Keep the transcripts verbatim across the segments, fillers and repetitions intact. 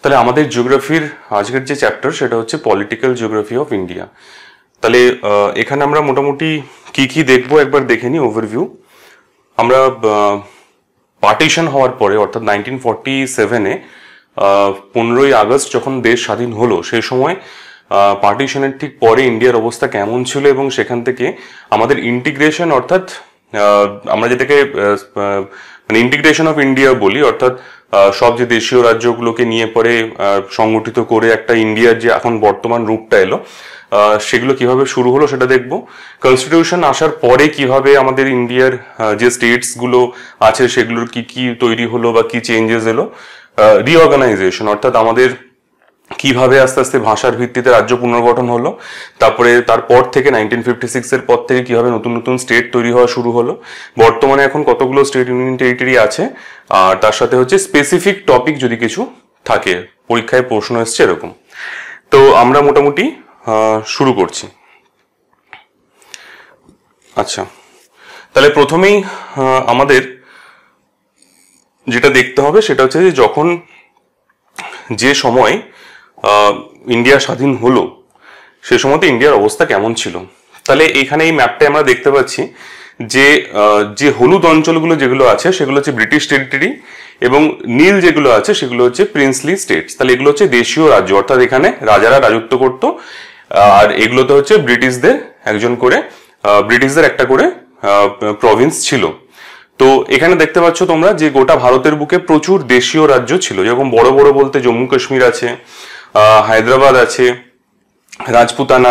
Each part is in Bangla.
তাহলে আমাদের জিওগ্রাফির আজকের যে চ্যাপ্টার সেটা হচ্ছে পলিটিক্যাল জিওগ্রাফি অফ ইন্ডিয়া। তাহলে এখানে আমরা মোটামুটি কি কি দেখবো একবার দেখে নিই ওভারভিউ। আমরা পার্টিশন হওয়ার পরে অর্থাৎ নাইনটিন ফর্টি সেভেনে পনেরোই আগস্ট যখন দেশ স্বাধীন হলো সেই সময় পার্টিশনের ঠিক পরে ইন্ডিয়ার অবস্থা কেমন ছিল এবং সেখান থেকে আমাদের ইন্টিগ্রেশন অর্থাৎ আমরা যেটাকে মানে ইন্টিগ্রেশন অফ ইন্ডিয়া বলি, অর্থাৎ সব যে দেশীয় রাজ্যগুলোকে নিয়ে পরে সংগঠিত করে একটা ইন্ডিয়ার যে এখন বর্তমান রূপটা এলো সেগুলো কিভাবে শুরু হলো সেটা দেখবো। কনস্টিটিউশন আসার পরে কিভাবে আমাদের ইন্ডিয়ার যে স্টেটস গুলো আছে সেগুলোর কি কি তৈরি হলো বা কি চেঞ্জেস এলো, রিঅর্গানাইজেশন অর্থাৎ আমাদের কিভাবে আস্তে আস্তে ভাষার ভিত্তিতে রাজ্য পুনর্গঠন হলো, তারপরে তারপর থেকে নাইনটিন ফিফটি সিক্স এর পর থেকে কিভাবে নতুন নতুন স্টেট তৈরি হওয়া শুরু হলো, বর্তমানে এখন কতগুলো স্টেট ইউনিয়ন টেরিটরি আছে, আর তার সাথে হচ্ছে স্পেসিফিক টপিক যদি কিছু থাকে পরীক্ষায় প্রশ্ন এসছে এরকম। তো আমরা মোটামুটি শুরু করছি। আচ্ছা, তাহলে প্রথমেই আমাদের যেটা দেখতে হবে সেটা হচ্ছে যে যখন যে সময় ইন্ডিয়া স্বাধীন হলো সে সময়তে ইন্ডিয়ার অবস্থা কেমন ছিল। তাহলে এখানে এই ম্যাপটায় আমরা দেখতে পাচ্ছি যে যে হলুদ অঞ্চলগুলো যেগুলো আছে সেগুলো হচ্ছে ব্রিটিশ টেরিটরি এবং নীল যেগুলো আছে সেগুলো হচ্ছে প্রিন্সলি স্টেটস। তাহলে এগুলো হচ্ছে দেশীয় রাজ্য, অর্থাৎ এখানে রাজারা রাজত্ব করত, আর এগুলোতে হচ্ছে ব্রিটিশদের একজন করে ব্রিটিশদের একটা করে প্রভিন্স ছিল। তো এখানে দেখতে পাচ্ছ তোমরা যে গোটা ভারতের বুকে প্রচুর দেশীয় রাজ্য ছিল, যেরকম বড় বড় বলতে জম্মু কাশ্মীর আছে, হায়দ্রাবাদ আছে, রাজপুতানা,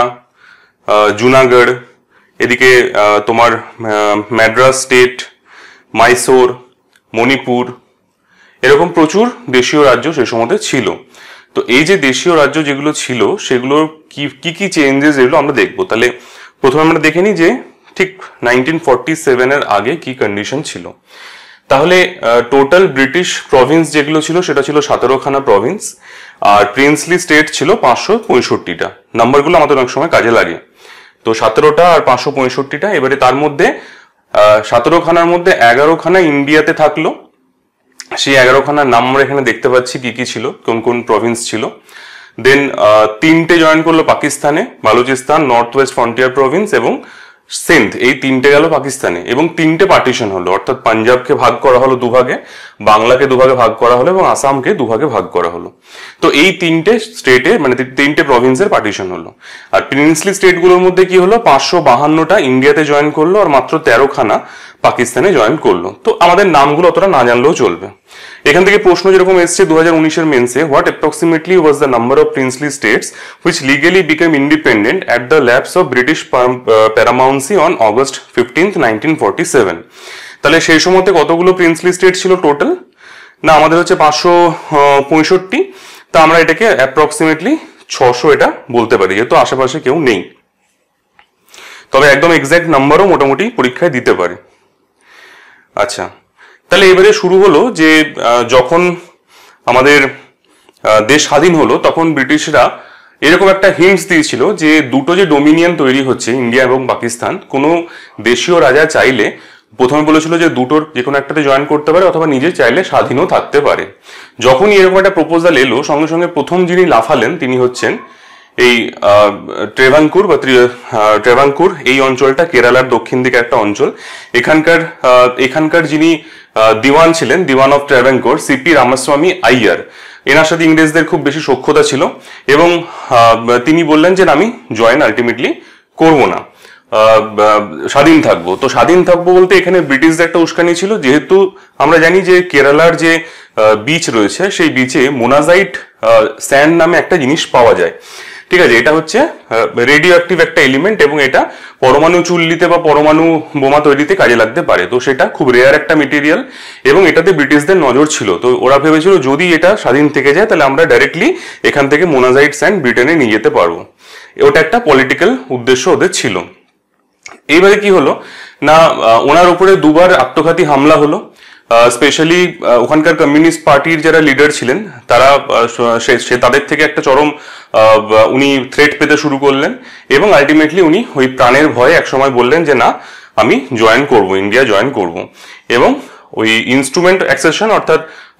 জুনাগড়, এদিকে তোমার মাদ্রাস স্টেট, মাইসোর, মণিপুর, এরকম প্রচুর দেশীয় রাজ্য সে সময়তে ছিল। তো এই যে দেশীয় রাজ্য যেগুলো ছিল সেগুলোর কি কি কি চেঞ্জেস এগুলো আমরা দেখবো। তাহলে প্রথমে আমরা দেখে নিই যে ঠিক নাইনটিন ফর্টি সেভেনের আগে কি কন্ডিশন ছিল। তাহলে টোটাল ব্রিটিশ প্রভিন্স যেগুলো ছিল সেটা ছিল সতেরোখানা প্রভিন্স, আর প্রিন্সলি স্টেট ছিল পাঁচশো পঁয়ষট্টিটা। নাম্বারগুলো আমাদের অনেক সময় কাজে লাগে। তো সতেরোটা আর পাঁচশো পঁয়ষট্টিটা, এবারে তার মধ্যে সতেরোখানার মধ্যে এগারোখানা ইন্ডিয়াতে থাকলো। সেই এগারোখানার নাম আমরা এখানে দেখতে পাচ্ছি কি কি ছিল, কোন কোন প্রভিন্স ছিল। দেন তিনটে জয়েন করলো পাকিস্তানে, Balochistan, north west frontier province এবং সিন্ধ, এই তিনটে গেল পাকিস্তানে। এবং তিনটে পার্টিশন হলো, অর্থাৎ পাঞ্জাবকে ভাগ করা হলো দুভাগে, বাংলাকে দুভাগে ভাগ করা হলো এবং আসামকে দুভাগে ভাগ করা হলো। তো এই তিনটে স্টেটে মানে তিনটে প্রভিন্সের পার্টিশন হলো। আর প্রিন্সলি স্টেটগুলোর মধ্যে কি হলো, পাঁচশো বাহান্নটা ইন্ডিয়াতে জয়েন করলো আর মাত্র তেরোখানা পাকিস্তানে জয়েন করলো। তো আমাদের নামগুলো অতটা না জানলেও চলবে। এখান থেকে প্রশ্ন যেরকম এসছে দু হাজার উনিশের মেন্সে, what approximately was the number of princely states which legally became independent at the lapse of British paramountcy on August fifteenth nineteen forty seven. তাহলে সেই সময়তে কতগুলো প্রিন্সলি স্টেট ছিল টোটাল? না, আমাদের হচ্ছে পাঁচশো পঁয়ষট্টি। তা আমরা এটাকে অ্যাপ্রক্সিমেটলি ছশো এটা বলতে পারি, যেহেতু আশেপাশে কেউ নেই। তবে একদম এক্সাক্ট নাম্বারও মোটামুটি পরীক্ষায় দিতে পারে। আচ্ছা, তাহলে এবারে শুরু হলো যে যখন আমাদের দেশ স্বাধীন হলো তখন ব্রিটিশরা এরকম একটা হিন্টস দিয়েছিল যে দুটো যে ডোমিনিয়ন তৈরি হচ্ছে ইন্ডিয়া এবং পাকিস্তান, কোনো দেশীয় রাজা চাইলে প্রথমে বলেছিল যে দুটোর যে কোনো একটাতে জয়েন করতে পারে অথবা নিজে চাইলে স্বাধীনও থাকতে পারে। যখনই এরকম একটা প্রপোজাল এলো সঙ্গে সঙ্গে প্রথম যিনি লাফালেন তিনি হচ্ছেন এই ট্রেভাঙ্কুর বা ট্রেভাঙ্কুর। এই অঞ্চলটা কেরালার দক্ষিণ দিকে একটা অঞ্চল। এখানকার এখানকার যিনি দিওয়ান ছিলেন, দিওয়ান অফ ট্রেভাঙ্কুর, সিপি রামাস্বামী আইয়ার, এনার সাথে ইংরেজদের খুব বেশি সখ্যতা ছিল এবং তিনি বললেন যে আমি জয়েন আলটিমেটলি করব না, স্বাধীন থাকবো। তো স্বাধীন থাকবো বলতে এখানে ব্রিটিশদের একটা উস্কানি ছিল, যেহেতু আমরা জানি যে কেরালার যে বিচ রয়েছে সেই বিচে মোনাজাইট স্যান্ড নামে একটা জিনিস পাওয়া যায়। ঠিক আছে, এটা হচ্ছে রেডিও অ্যাক্টিভ একটা এলিমেন্ট এবং এটা পরমাণু চুল্লিতে বা পরমাণু বোমা তৈরিতে কাজে লাগতে পারে। তো সেটা খুব রেয়ার একটা মেটেরিয়াল এবং এটাতে ব্রিটিশদের নজর ছিল। তো ওরা ভেবেছিল যদি এটা স্বাধীন থেকে যায় তাহলে আমরা ডাইরেক্টলি এখান থেকে মোনাজাইট স্যান্ড ব্রিটেনে নিয়ে যেতে পারবো। ওটা একটা পলিটিক্যাল উদ্দেশ্য ওদের ছিল। এইবারে কি হলো না, ওনার উপরে দুবার আত্মঘাতী হামলা হলো। স্পেশালি ওখানকার কমিউনিস্ট পার্টির যারা লিডার ছিলেন তারা সে তাদের থেকে একটা চরম উনি থ্রেট পেতে শুরু করলেন এবং আলটিমেটলি উনি ওই প্রাণের ভয়ে একসময় বললেন যে না, আমি জয়েন করব, ইন্ডিয়া জয়েন করব। এবং ওই ইনস্ট্রুমেন্ট অ্যাক্সেশন অর্থাৎ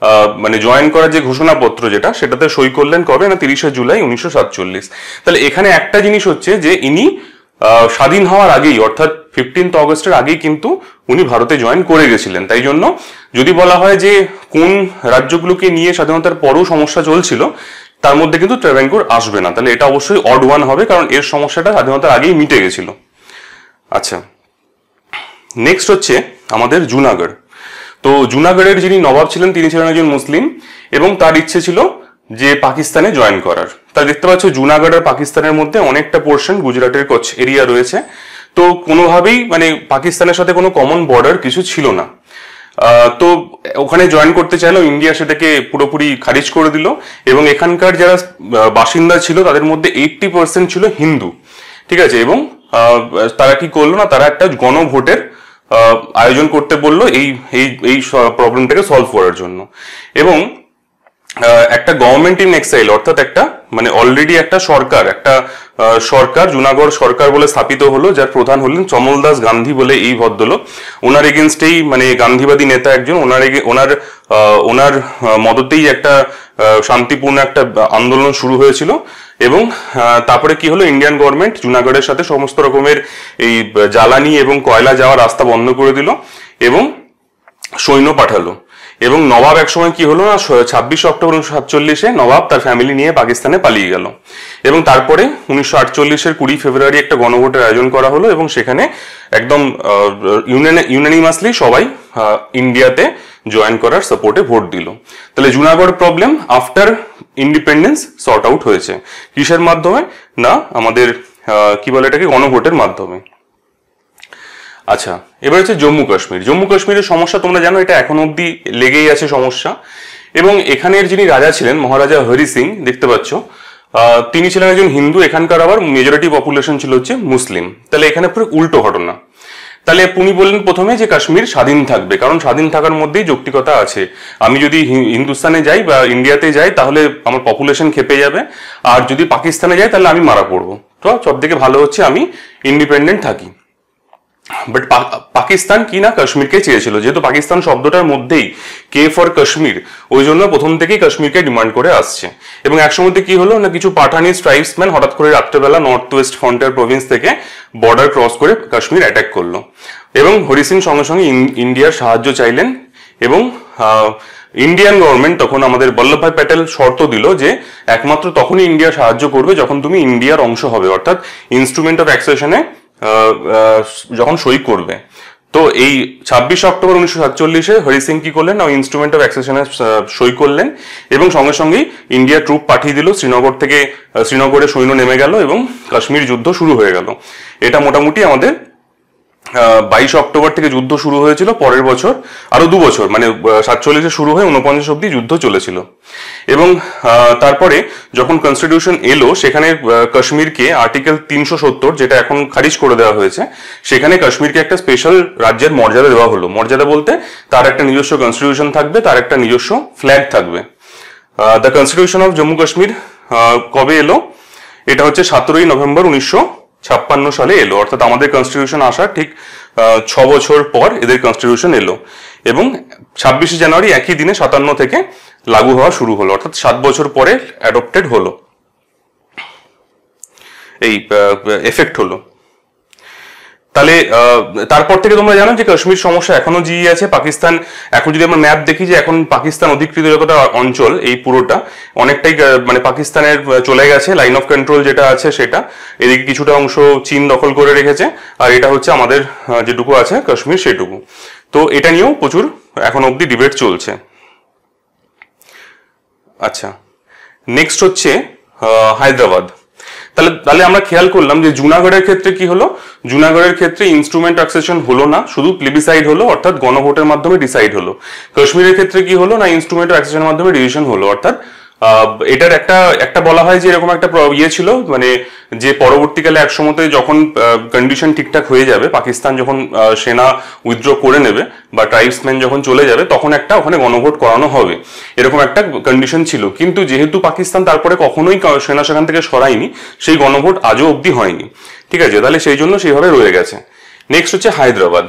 মানে জয়েন করার যে ঘোষণাপত্র যেটা, সেটাতে সই করলেন কবে না তিরিশে জুলাই উনিশশো সাতচল্লিশ। তাহলে এখানে একটা জিনিস হচ্ছে যে ইনি স্বাধীন হওয়ার আগেই অর্থাৎ ফিফটিন্থ অগস্টের আগেই কিন্তু উনি ভারতে জয়েন করে গেছিলেন। তাই জন্য যদি বলা হয় যে কোন রাজ্যগুলোকে নিয়ে স্বাধীনতার পরও সমস্যা চলছিল, তার মধ্যে কিন্তু ট্রাভাঙ্কোর আসবে না। তাহলে এটা অবশ্যই অড ওয়ান হবে, কারণ এর সমস্যাটা স্বাধীনতার আগেই মিটে গেছিল। আচ্ছা, নেক্সট হচ্ছে আমাদের জুনাগড়। তো জুনাগড়ের যিনি নবাব ছিলেন তিনি ছিলেন একজন মুসলিম এবং তার ইচ্ছে ছিল যে পাকিস্তানে জয়েন করার। তাই দেখতে পাচ্ছ জুনাগড় আর পাকিস্তানের মধ্যে অনেকটা পোর্শন গুজরাটের কচ্ছ এরিয়া রয়েছে। তো কোনোভাবেই মানে পাকিস্তানের সাথে কোনো কমন বর্ডার কিছু ছিল না। তো ওখানে জয়েন করতে চাইলেও ইন্ডিয়া সেটাকে পুরোপুরি খারিজ করে দিল এবং এখানকার যারা বাসিন্দা ছিল তাদের মধ্যে এইটটি পার্সেন্ট ছিল হিন্দু, ঠিক আছে। এবং তারা কি করলো না, তারা একটা গণভোটের আয়োজন করতে বললো এই এই প্রবলেমটাকে সলভ করার জন্য। এবং একটা গভর্নমেন্ট ইন এক্সাইল অর্থাৎ একটা মানে অলরেডি একটা সরকার একটা সরকার জুনাগড় সরকার বলে স্থাপিত হলো, যার প্রধান হলেন চমল দাস গান্ধী বলে এই ভদ্রলোক। ওনার এগেনস্টেই মানে গান্ধীবাদী নেতা একজন, ওনার ওনার ওনার মদতেই একটা শান্তিপূর্ণ একটা আন্দোলন শুরু হয়েছিল। এবং তারপরে কি হলো, ইন্ডিয়ান গভর্নমেন্ট জুনাগড়ের সাথে সমস্ত রকমের এই জ্বালানি এবং কয়লা যাওয়ার রাস্তা বন্ধ করে দিল এবং সৈন্য পাঠালো। এবং নবাব একসময় কি হলো না, ছাব্বিশে অক্টোবর উনিশশো সাতচল্লিশে নবাব তার ফ্যামিলি নিয়ে পাকিস্তানে পালিয়ে গেল। এবং তারপরে উনিশশো আটচল্লিশের কুড়ি ফেব্রুয়ারি একটা গণভোটের আয়োজন করা হলো এবং সেখানে একদম ইউনানিমাসলি সবাই ইন্ডিয়াতে জয়েন করার সাপোর্টে ভোট দিল। তাহলে Junagadh problem after independence sort out হয়েছে কিসের মাধ্যমে না, আমাদের কি বলে এটাকে গণভোটের মাধ্যমে। আচ্ছা, এবার হচ্ছে জম্মু কাশ্মীর। জম্মু কাশ্মীরের সমস্যা তোমরা জানো, এটা এখন অব্দি লেগেই আছে সমস্যা। এবং এখানের যিনি রাজা ছিলেন মহারাজা হরি সিং, দেখতে পাচ্ছ তিনি ছিলেন একজন হিন্দু, এখানকার আবার মেজরিটি পপুলেশন ছিল হচ্ছে মুসলিম। তাহলে এখানে পুরো উল্টো ঘটনা। তাহলে উনি বললেন প্রথমে যে কাশ্মীর স্বাধীন থাকবে, কারণ স্বাধীন থাকার মধ্যেই যৌক্তিকতা আছে। আমি যদি হিন্দুস্তানে যাই বা ইন্ডিয়াতে যাই তাহলে আমার পপুলেশন খেপে যাবে, আর যদি পাকিস্তানে যাই তাহলে আমি মারা পড়বো। তো সব থেকে ভালো হচ্ছে আমি ইন্ডিপেন্ডেন্ট থাকি। বাট পাকিস্তান কি না কাশ্মীরকে চেয়েছিল, যেহেতু পাকিস্তান শব্দটার মধ্যেই কে ফর কাশ্মীর, ওই জন্য প্রথম থেকেই কাশ্মীরকে ডিমান্ড করে আসছে। এবং একসময় কি হলো না, কিছু পাঠানিজ ট্রাইবসম্যান হঠাৎ করে রাত্রেবেলা নর্থ ওয়েস্ট ফ্রন্টিয়ার প্রভিন্স থেকে বর্ডার ক্রস করে কাশ্মীর অ্যাটাক করলো এবং হরি সিং সঙ্গে সঙ্গে ইন্ডিয়ার সাহায্য চাইলেন। এবং ইন্ডিয়ান গভর্নমেন্ট তখন আমাদের বল্লভভাই প্যাটেল শর্ত দিল যে একমাত্র তখনই ইন্ডিয়া সাহায্য করবে যখন তুমি ইন্ডিয়ার অংশ হবে, অর্থাৎ ইনস্ট্রুমেন্ট অফ অ্যাক্সেশনে যখন সই করবে। তো এই ছাব্বিশে অক্টোবর উনিশশো সাতচল্লিশে হরি সিং কি করলেন, ইনস্ট্রুমেন্ট অফ অ্যাক্সেশনে সই করলেন এবং সঙ্গে সঙ্গেই ইন্ডিয়া ট্রুপ পাঠিয়ে দিল শ্রীনগর থেকে। শ্রীনগরে সৈন্য নেমে গেল এবং কাশ্মীর যুদ্ধ শুরু হয়ে গেল। এটা মোটামুটি আমাদের বাইশে অক্টোবর থেকে যুদ্ধ শুরু হয়েছিল, পরের বছর আরো দু বছর মানে সাতচল্লিশে শুরু হয়ে উনপঞ্চাশ অব্দি যুদ্ধ চলেছিল। এবং তারপরে যখন কনস্টিটিউশন এলো সেখানে কাশ্মীরকে আর্টিকেল তিনশো সত্তর যেটা এখন খারিজ করে দেওয়া হয়েছে, সেখানে কাশ্মীরকে একটা স্পেশাল রাজ্যের মর্যাদা দেওয়া হলো। মর্যাদা বলতে তার একটা নিজস্ব কনস্টিটিউশন থাকবে, তার একটা নিজস্ব ফ্ল্যাগ থাকবে। The constitution of Jammu Kashmir কবে এলো, এটা হচ্ছে সতেরোই নভেম্বর উনিশশো ছাপ্পান্ন সালে এলো, অর্থাৎ আমাদের কনস্টিটিউশন আসার ঠিক ছ বছর পর এদের কনস্টিটিউশন এলো। এবং ছাব্বিশে জানুয়ারি একই দিনে সাতান্ন থেকে লাগু হওয়া শুরু হলো, অর্থাৎ সাত বছর পরে অ্যাডপ্টেড হলো, এই এফেক্ট হলো। তাহলে তারপর থেকে তোমরা জানো যে কাশ্মীর সমস্যা এখনো জিয়ে আছে। পাকিস্তান এখন যদি আমরা ম্যাপ দেখি যে এখন পাকিস্তান অধিকৃত যতটা অঞ্চল এই পুরোটা অনেকটাই মানে পাকিস্তানের চলে গেছে, লাইন অফ কন্ট্রোল যেটা আছে সেটা। এদিকে কিছুটা অংশ চীন দখল করে রেখেছে, আর এটা হচ্ছে আমাদের যেটুকু আছে কাশ্মীর সেটুকু। তো এটা নিয়েও প্রচুর এখন অব্দি ডিবেট চলছে। আচ্ছা, নেক্সট হচ্ছে হায়দ্রাবাদ। তাহলে তাহলে আমরা খেয়াল করলাম যে জুনাগড়ের ক্ষেত্রে কি হলো, জুনাগড়ের ক্ষেত্রে ইনস্ট্রুমেন্ট অ্যাক্সেশন হলো না, শুধু প্লেবিসাইড হলো, অর্থাৎ গণভোটের মাধ্যমে ডিসাইড হলো। কাশ্মীরের ক্ষেত্রে কি হলো না, ইনস্ট্রুমেন্ট অ্যাক্সেশনের মাধ্যমে ডিসিশন হলো। অর্থাৎ এটার একটা একটা বলা হয় যে এরকম একটা ইয়ে ছিল, মানে যে পরবর্তীকালে একসময়তে যখন কন্ডিশন ঠিকঠাক হয়ে যাবে, পাকিস্তান যখন সেনা উইথড্র করে নেবে বা ট্রাইবসম্যান যখন চলে যাবে, তখন একটা ওখানে গণভোট করানো হবে, এরকম একটা কন্ডিশন ছিল। কিন্তু যেহেতু পাকিস্তান তারপরে কখনোই সেনা সেখান থেকে সরায়নি, সেই গণভোট আজও অবধি হয়নি, ঠিক আছে। তাহলে সেই জন্য সেইভাবে রয়ে গেছে। নেক্সট হচ্ছে হায়দ্রাবাদ।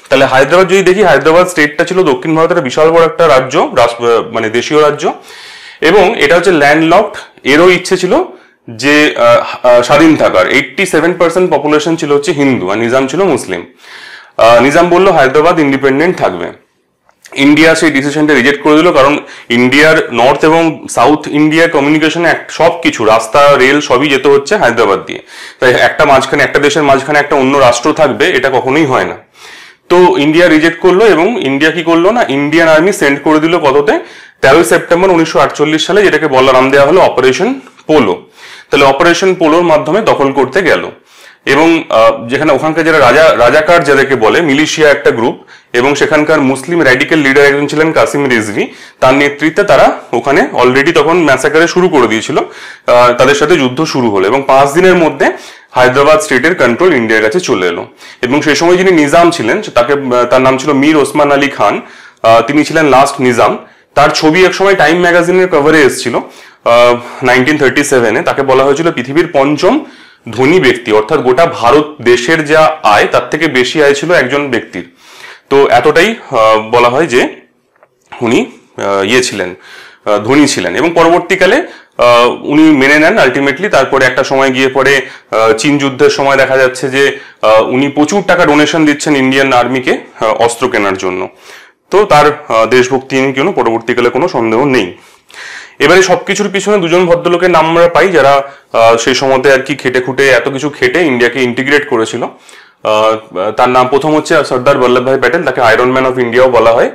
তাহলে হায়দ্রাবাদ যদি দেখি, হায়দ্রাবাদ স্টেটটা ছিল দক্ষিণ ভারতের বিশাল বড় একটা রাজ্য, মানে দেশীয় রাজ্য, এবং এটা হচ্ছে ল্যান্ডলকড। এরও ইচ্ছে ছিল যে স্বাধীন থাকার। এইটটি সেভেন পার্সেন্ট পপুলেশন ছিল হচ্ছে হিন্দু আর নিজাম ছিল মুসলিম। নিজাম বললো হায়দ্রাবাদ ইন্ডিপেন্ডেন্ট থাকবে। ইন্ডিয়া সেই ডিসিশনটা রিজেক্ট করে দিল, কারণ ইন্ডিয়ার নর্থ এবং সাউথ ইন্ডিয়ার কমিউনিকেশনে সব কিছু রাস্তা রেল সবই যেতে হচ্ছে হায়দ্রাবাদ দিয়ে। তাই একটা মাঝখানে একটা দেশের মাঝখানে একটা অন্য রাষ্ট্র থাকবে, এটা কখনোই হয় না। তো ইন্ডিয়া রিজেক্ট করলো, এবং ইন্ডিয়া কি করলো না, ইন্ডিয়ান আর্মি সেন্ড করে দিল কততে, তেরোই সেপ্টেম্বর উনিশশো আটচল্লিশ সালে, যেটাকে বলার নাম দেওয়া হলো অপারেশন পোলো। তাহলে অপারেশন পোলোর মাধ্যমে দখল করতে গেল, এবং যেখানে ওখানকার যারা রাজা রাজাকার যাদেরকে বলে, মিলিশিয়া একটা গ্রুপ, এবং সেখানকার মুসলিম র্যাডিক্যাল লিডার একজন ছিলেন কাসিম রিজভি, তার নেতৃত্বে তারা ওখানে অলরেডি তখন ম্যাসাকারে শুরু করে দিয়েছিল। তাদের সাথে যুদ্ধ শুরু হলো, এবং পাঁচ দিনের মধ্যে হায়দ্রাবাদ স্টেটের কন্ট্রোল ইন্ডিয়ার কাছে চলে এলো। এবং সেই সময় যিনি নিজাম ছিলেন, তাকে তার নাম ছিল মীর ওসমান আলী খান, তিনি ছিলেন লাস্ট নিজাম। তার ছবি একসময় টাইম ম্যাগাজিনের কভারে এসেছিল নাইনটিন থার্টি সেভেনে। তাকে বলা হয়েছিল পৃথিবীর পঞ্চম ধনী ব্যক্তি, অর্থাৎ গোটা ভারত দেশের যা আয় তার থেকে বেশি আয় ছিল একজন ব্যক্তির। তো এতটাই বলা হয় যে উনি ইয়ে ছিলেন, ধনী ছিলেন। এবং পরবর্তীকালে উনি মেনে নেন আলটিমেটলি। তারপরে একটা সময় গিয়ে পরে চীন যুদ্ধের সময় দেখা যাচ্ছে যে উনি প্রচুর টাকা ডোনেশন দিচ্ছেন ইন্ডিয়ান আর্মিকে অস্ত্র কেনার জন্য। তো তার দেশভক্তি নিয়ে কোনো পরবর্তীকালে কোনো সন্দেহ নেই। এবারে সবকিছুর পিছনে দুজন ভদ্রলোকের নাম আমরা পাই, যারা সেই সময়তে আর কি খেটে খুঁটে এত কিছু খেটে ইন্ডিয়াকে ইন্টিগ্রেট করেছিল। তার নাম প্রথম হচ্ছে সর্দার বল্লভভাই প্যাটেল, তাকে আয়রন ম্যান অফ ইন্ডিয়াও বলা হয়,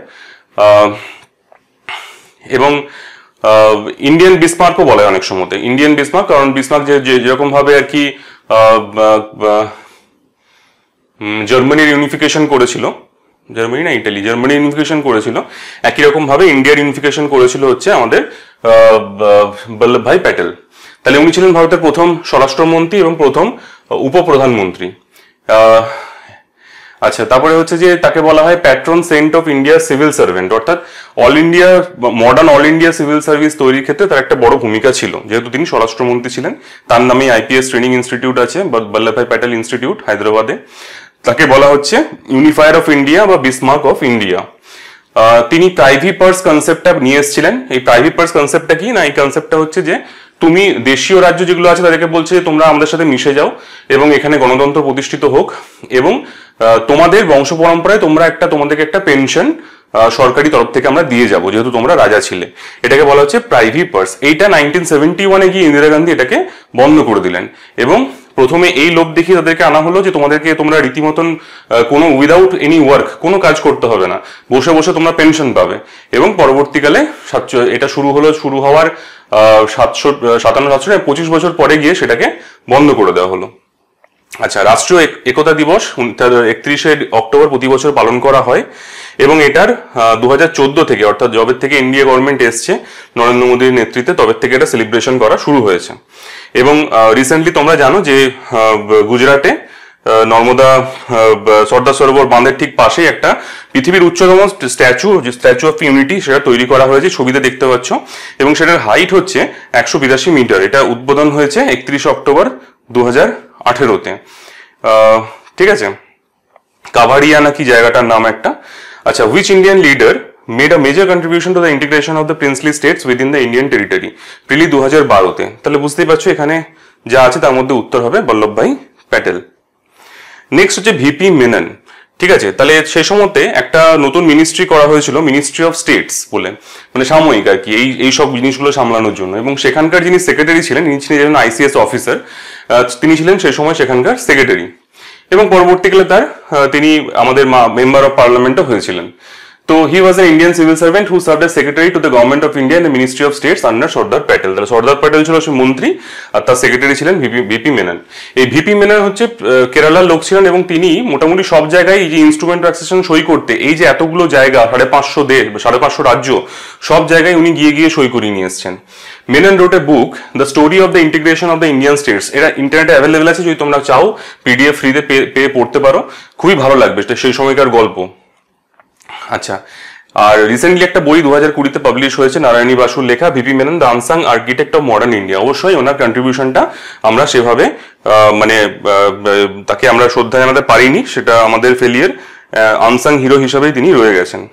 এবং ইন্ডিয়ান বিসমার্কও বলা হয় অনেক সময়তে। ইন্ডিয়ান বিসমার্ক কারণ বিসমার্ক যে যেরকম ভাবে আর কি জার্মানির ইউনিফিকেশন করেছিল, জার্মানি না ইটালি, জার্মানি ইউনিফিকেশন করেছিল, একই রকম ভাবে ইন্ডিয়ার ইউনিফিকেশন করেছিল হচ্ছে আমাদের বল্লভভাই প্যাটেল। তাহলে উনি ছিলেন ভারতের প্রথম স্বরাষ্ট্রমন্ত্রী এবং প্রথম উপপ্রধানমন্ত্রী। আচ্ছা, তারপরে হচ্ছে যে তাকে বলা হয় patron saint of India civil servant, অর্থাৎ all India modern all India civil service তৈরির ক্ষেত্রে তার একটা বড় ভূমিকা ছিল, যেহেতু তিনি স্বরাষ্ট্রমন্ত্রী ছিলেন। তার নামে আইপিএস ট্রেনিং ইনস্টিটিউট আছে, বল্লভভাই প্যাটেল ইনস্টিটিউট হায়দ্রাবাদে। তাকে বলা হচ্ছে ইউনিফায়ার অফ ইন্ডিয়া বা বিসমার্ক অফ ইন্ডিয়া। তিনি প্রাইভি পার্স কনসেপ্টটা নিয়ে এসেছিলেন। এই প্রাইভি পার্স কনসেপ্টটা কি না, এই কনসেপ্টটা হচ্ছে যে তুমি দেশীয় রাজ্য যেগুলো আছে তাদেরকে বলছে যে তোমরা আমাদের সাথে মিশে যাও এবং এখানে গণতন্ত্র প্রতিষ্ঠিত হোক, এবং তোমাদের বংশ পরম্পরায় তোমরা একটা তোমাদেরকে একটা পেনশন সরকারি তরফ থেকে আমরা দিয়ে যাবো, যেহেতু তোমরা রাজা ছিলে। এটাকে বলা হচ্ছে প্রাইভি পার্স। এইটা নাইনটিন সেভেন্টি ওয়ানে গিয়ে ইন্দিরা গান্ধী এটাকে বন্ধ করে দিলেন, এবং প্রথমে এই লোভ দেখিয়ে তাদেরকে আনা হলো যে তোমাদেরকে তোমরা রীতিমতন কোনো উইদাউট এনি ওয়ার্ক কোনো কাজ করতে হবে না, বসে বসে তোমরা পেনশন পাবে। এবং পরবর্তীকালে এটা শুরু হলো, শুরু হওয়ার সাতশো সাতান্ন সাতশো পঁচিশ বছর পরে গিয়ে সেটাকে বন্ধ করে দেওয়া হলো। আচ্ছা, রাষ্ট্রীয় একতা দিবস একত্রিশে অক্টোবর প্রতি বছর পালন করা হয়, এবং এটার দু হাজার চোদ্দ থেকে, অর্থাৎ যবে থেকে ইন্ডিয়া গভর্নমেন্ট এসছে নরেন্দ্র মোদীর নেতৃত্বে, তবে থেকে এটা সেলিব্রেশন করা শুরু হয়েছে। এবং রিসেন্টলি তোমরা জানো যে গুজরাটে নর্মদা সর্দার সরোবর বাঁধের ঠিক পাশেই একটা পৃথিবীর উচ্চতম স্ট্যাচু, যে স্ট্যাচু অফ ইউনিটি, সেটা তৈরি করা হয়েছে, ছবিতে দেখতে পাচ্ছ, এবং সেটার হাইট হচ্ছে একশো বিরাশি মিটার। এটা উদ্বোধন হয়েছে একত্রিশে অক্টোবর দু হাজার আঠেরোতে। ঠিক আছে, কাভারিয়া নাকি জায়গাটার নাম একটা। আচ্ছা, which Indian leader made a major contribution to the integration of the princely states within the Indian territory প্রিলি দু হাজার বারোতে। তাহলে বুঝতেই পারছো এখানে যা আছে তার মধ্যে উত্তর হবে বল্লভভাই প্যাটেল। নেক্সট হচ্ছে ভিপি মেনন। ঠিক আছে, তাহলে সেই সময়তে একটা নতুন মিনিস্ট্রি করা হয়েছিল, মিনিস্ট্রি অফ স্টেটস বলে, মানে সাময়িক আর কি এই এই সব জিনিসগুলো সামলানোর জন্য। এবং সেখানকার যিনি সেক্রেটারি ছিলেন, তিনি ছিলেন আইসিএস অফিসার, তিনি ছিলেন সেই সময় সেখানকার সেক্রেটারি, এবং পরবর্তীকালে তার তিনি আমাদের মেম্বার অফ পার্লামেন্টও হয়েছিলেন। তো হি ওয়াজ an Indian civil servant who served as secretary to the government of India and the Ministry of States under Sardar Patel. তাহলে সর্দার প্যাটেল ছিল সে মন্ত্রী, আর তার সেক্রেটারি ছিলেন ভিপি ভিপি মেনন। এই ভিপি মেনন হচ্ছে কেরালার লোক ছিলেন, এবং তিনি মোটামুটি সব জায়গায় এই যে ইনস্ট্রুমেন্ট ট্রান্সেকশন সই করতে, এই যে এতগুলো জায়গা, সাড়ে পাঁচশো দেশ, সাড়ে পাঁচশো রাজ্য, সব জায়গায় উনি গিয়ে গিয়ে সই করিয়ে নিয়ে এসছেন। Menon wrote a book the story of the integration of the Indian states. এটা ইন্টারনেটে অ্যাভেলেবেল আছে, যদি তোমরা চাও পিডিএফ ফ্রিতে পেয়ে পড়তে পারো, খুবই ভালো লাগবে, সেই সময়কার গল্প। আচ্ছা, আর রিসেন্টলি একটা বই দু হাজার কুড়িতে পাবলিশ হয়েছে, নারায়ণী বাসুর লেখা, VP Menon the unsung architect of modern India. অবশ্যই ওনার কন্ট্রিবিউশনটা আমরা সেভাবে মানে তাকে আমরা শ্রদ্ধা জানাতে পারিনি, সেটা আমাদের ফেলিয়ার, আনসাং হিরো হিসেবেই তিনি রয়ে গেছেন।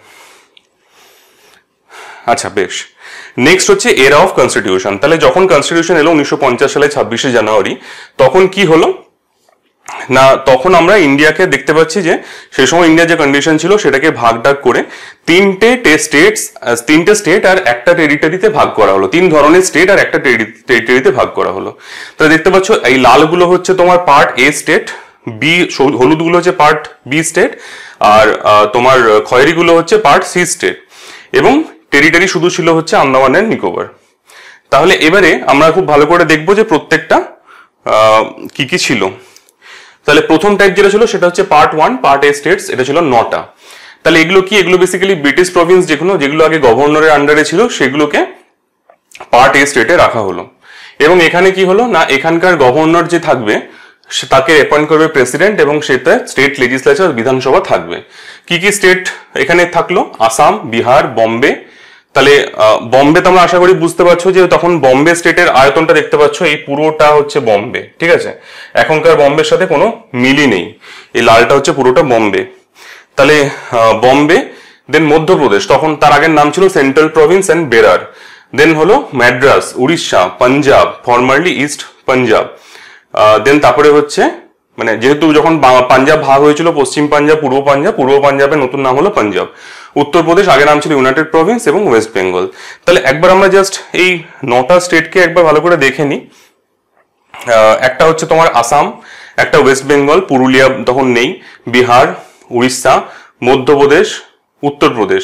আচ্ছা বেশ, নেক্সট হচ্ছে এরা অফ কনস্টিটিউশন। তাহলে যখন কনস্টিটিউশন এলো উনিশশো পঞ্চাশ সালে ছাব্বিশে জানুয়ারি, তখন কি হলো না, তখন আমরা ইন্ডিয়াকে দেখতে পাচ্ছি যে সেই সময় ইন্ডিয়ার যে কন্ডিশন ছিল সেটাকে ভাগ ডাক করে তিনটে স্টেটস তিনটে স্টেট আর একটা টেরিটরিতে ভাগ করা হলো। তিন ধরনের স্টেট আর একটা টেরিটরিতে ভাগ করা হলো। তাহলে দেখতে পাচ্ছ এই লালগুলো হচ্ছে তোমার পার্ট এ স্টেট, বি হলুদগুলো হচ্ছে পার্ট বি স্টেট, আর তোমার খয়েরিগুলো হচ্ছে পার্ট সি স্টেট, এবং টেরিটরি শুধু ছিল হচ্ছে আন্দামান এন্ড নিকোবর। তাহলে এবারে আমরা খুব ভালো করে দেখবো যে প্রত্যেকটা কি কি ছিল। তাহলে প্রথম টাইপ যেটা ছিল সেটা হচ্ছে part one, part A states, এটা ছিল নটা। তাহলে এগুলো কি, এগুলো বেসিক্যালি ব্রিটিশ প্রভিন্স যেগুলো যেগুলো আগে গভর্নরের আন্ডারে ছিল সেগুলোকে পার্ট এ স্টেটে রাখা হলো। এবং এখানে কি হলো না, এখানকার গভর্নর যে থাকবে তাকে অ্যাপয়েন্ট করবে প্রেসিডেন্ট, এবং সেটা স্টেট লেজিসলেচার বিধানসভা থাকবে। কি কি স্টেট এখানে থাকলো, আসাম, বিহার, বম্বে। তাহলে বম্বে তোমরা আশা করি বুঝতে পারছো যে তখন বম্বে স্টেটের আয়তনটা দেখতে পাচ্ছ, এই পুরোটা হচ্ছে বম্বে, ঠিক আছে। এখনকার বম্বের সাথে কোনো মিলই নেই, এই লালটা হচ্ছে পুরোটা বম্বে। তাহলে বম্বে, দেন মধ্যপ্রদেশ, তখন তার আগের নাম ছিল central province and Berar. Then হলো Madras, Orissa, Punjab, formerly east Punjab. Then তারপরে হচ্ছে মানে যেহেতু যখন পাঞ্জাব ভাগ হয়েছিল পশ্চিম পাঞ্জাব, পূর্ব পাঞ্জাব, পূর্ব পাঞ্জাবের নতুন নাম হলো পাঞ্জাব। উত্তরপ্রদেশ, আগের নাম ছিল ইউনাইটেড প্রভিন্স, এবং ওয়েস্ট বেঙ্গল। তাহলে একবার আমরা জাস্ট এই নটা স্টেটকে একবার ভালো করে দেখে নিই। একটা হচ্ছে তোমার আসাম, একটা ওয়েস্ট বেঙ্গল, পুরুলিয়া তখন নেই, বিহার, উড়িষ্যা, মধ্যপ্রদেশ, উত্তরপ্রদেশ,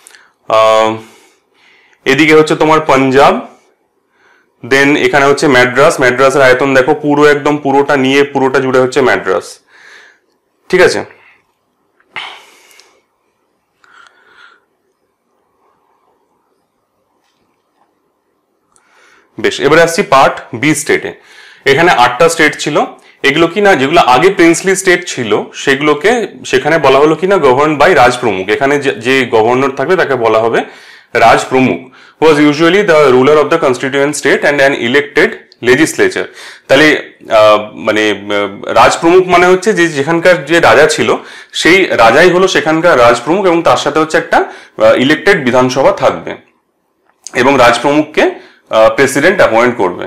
এদিকে হচ্ছে তোমার পাঞ্জাব, দেন এখানে হচ্ছে ম্যাড্রাস। ম্যাড্রাসের আয়তন দেখো, পুরো একদম পুরোটা নিয়ে পুরোটা জুড়ে হচ্ছে ম্যাড্রাস, ঠিক আছে। বেশ, এবারে আসছি পার্ট বি স্টেটে। এখানে আটটা স্টেট ছিল। এগুলো কি না, যেগুলো আগে প্রিন্সলি স্টেট ছিল সেগুলোকে সেখানে বলা হলো কি না গভর্ন বাই রাজপ্রমুখ। এখানে যে গভর্নর থাকবে তাকে বলা হবে রাজপ্রমুখ। was usually the ruler of the constituent state and an elected legislature. তাহলে মানে রাজপ্রমুখ মানে হচ্ছে যে যেখানকার যে রাজা ছিল সেই রাজাই হলো সেখানকার রাজপ্রমুখ, এবং তার সাথে হচ্ছে একটা ইলেক্টেড বিধানসভা থাকবে, এবং রাজপ্রমুখকে প্রেসিডেন্ট অ্যাপয়েন্ট করবে।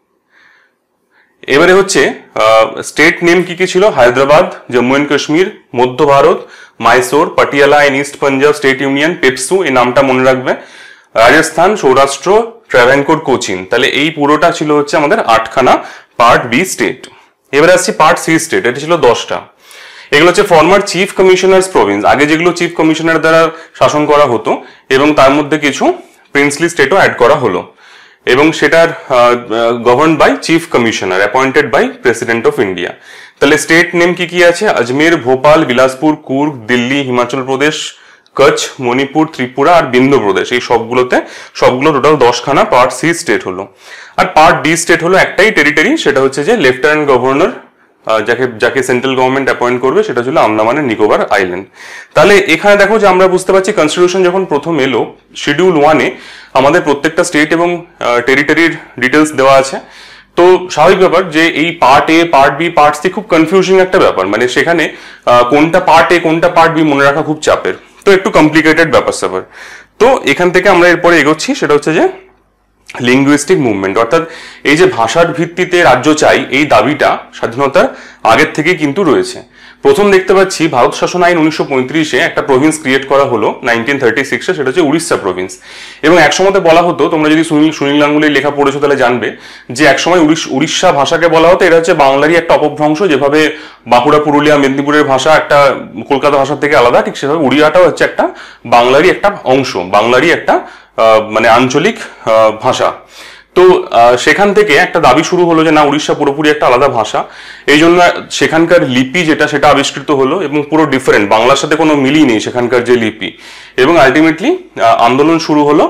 এবারে হচ্ছে স্টেট নেম কি কি ছিল, Hyderabad, Jammu and Kashmir, Madhya Bharat, Mysore, Patiala and east Punjab state union, PEPSU, এই নামটা মনে রাখবে, রাজস্থান, সৌরাষ্ট্র, ট্রাভেনকোর, কোচিন। তাহলে এই পুরোটা ছিল হচ্ছে আমাদের আটখানা পার্ট বি স্টেট। এবারে আসছি পার্ট সি স্টেট, এটা ছিল দশটা। এগুলো হচ্ছে ফর্মার চিফ কমিশনার্স প্রভিন্স, আগে যেগুলো চিফ কমিশনার দ্বারা শাসন করা হতো, এবং তার মধ্যে কিছু প্রিন্সলি স্টেটও অ্যাড করা হলো, এবং সেটার govern by chief commissioner appointed by president of India. তাহলে স্টেট নেম কি কি আছে, আজমের, ভোপাল, বিলাসপুর, কুর্গ, দিল্লি, হিমাচল প্রদেশ, কচ্ছ, মণিপুর, ত্রিপুরা আর বিন্ধ্য প্রদেশ। এই সবগুলোতে সবগুলো টোটাল দশখানা পার্ট সি স্টেট হলো। আর পার্ট ডি স্টেট হলো একটাই টেরিটরি, সেটা হচ্ছে যে লেফটেন্যান্ট গভর্নর যাকে যাকে সেন্ট্রাল গভর্নমেন্ট অ্যাপয়েন্ট করবে, সেটা ছিল আন্দামান এন্ড নিকোবর আইল্যান্ড। তাহলে এখানে দেখো যে আমরা বুঝতে পারছি কনস্টিটিউশন যখন প্রথম এলো, শিডিউল ওয়ানে আমাদের প্রত্যেকটা স্টেট এবং টেরিটরির ডিটেলস দেওয়া আছে। তো স্বাভাবিক ব্যাপার যে এই part A, part B, part C খুব কনফিউজিং একটা ব্যাপার, মানে সেখানে কোনটা পার্ট এ কোনটা পার্ট বি মনে রাখা খুব চাপের, তো একটু কমপ্লিকেটেড ব্যাপার স্যাপার। তো এখান থেকে আমরা এরপরে এগোচ্ছি, সেটা হচ্ছে যে লিঙ্গুইস্টিক মুভমেন্ট, অর্থাৎ এই যে ভাষার ভিত্তিতে রাজ্য চাই, এই দাবিটা স্বাধীনতার আগের থেকে কিন্তু রয়েছে। প্রথম দেখতে পাচ্ছি ভারত শাসন আইন উনিশশো পঁয়ত্রিশে একটা প্রভিন্স ক্রিয়েট করা হলো নাইনটিন থার্টি সিক্সে, সেটা হচ্ছে উড়িষ্যা প্রভিন্স। এবং একসময় বলা হতো, তোমরা যদি সুনীল সুনীল গাঙ্গুলির লেখা পড়েছো তাহলে জানবে যে একসময় উড়িষ্যা ভাষাকে বলা হতো এটা হচ্ছে বাংলারই একটা অপভ্রংশ, যেভাবে বাঁকুড়া, পুরুলিয়া, মেদিনীপুরের ভাষা একটা কলকাতা ভাষার থেকে আলাদা, ঠিক সেভাবে উড়িয়াটাও হচ্ছে একটা বাংলারই একটা অংশ, বাংলারই একটা মানে আঞ্চলিক ভাষা। তো সেখান থেকে একটা দাবি শুরু হলো যে না, উড়িষ্যা পুরোপুরি একটা আলাদা ভাষা, এই জন্য সেখানকার লিপি যেটা সেটা আবিষ্কৃত হলো, এবং পুরো ডিফারেন্ট, বাংলার সাথে কোনো মিলই নেই সেখানকার যে লিপি। এবং আলটিমেটলি আন্দোলন শুরু হলো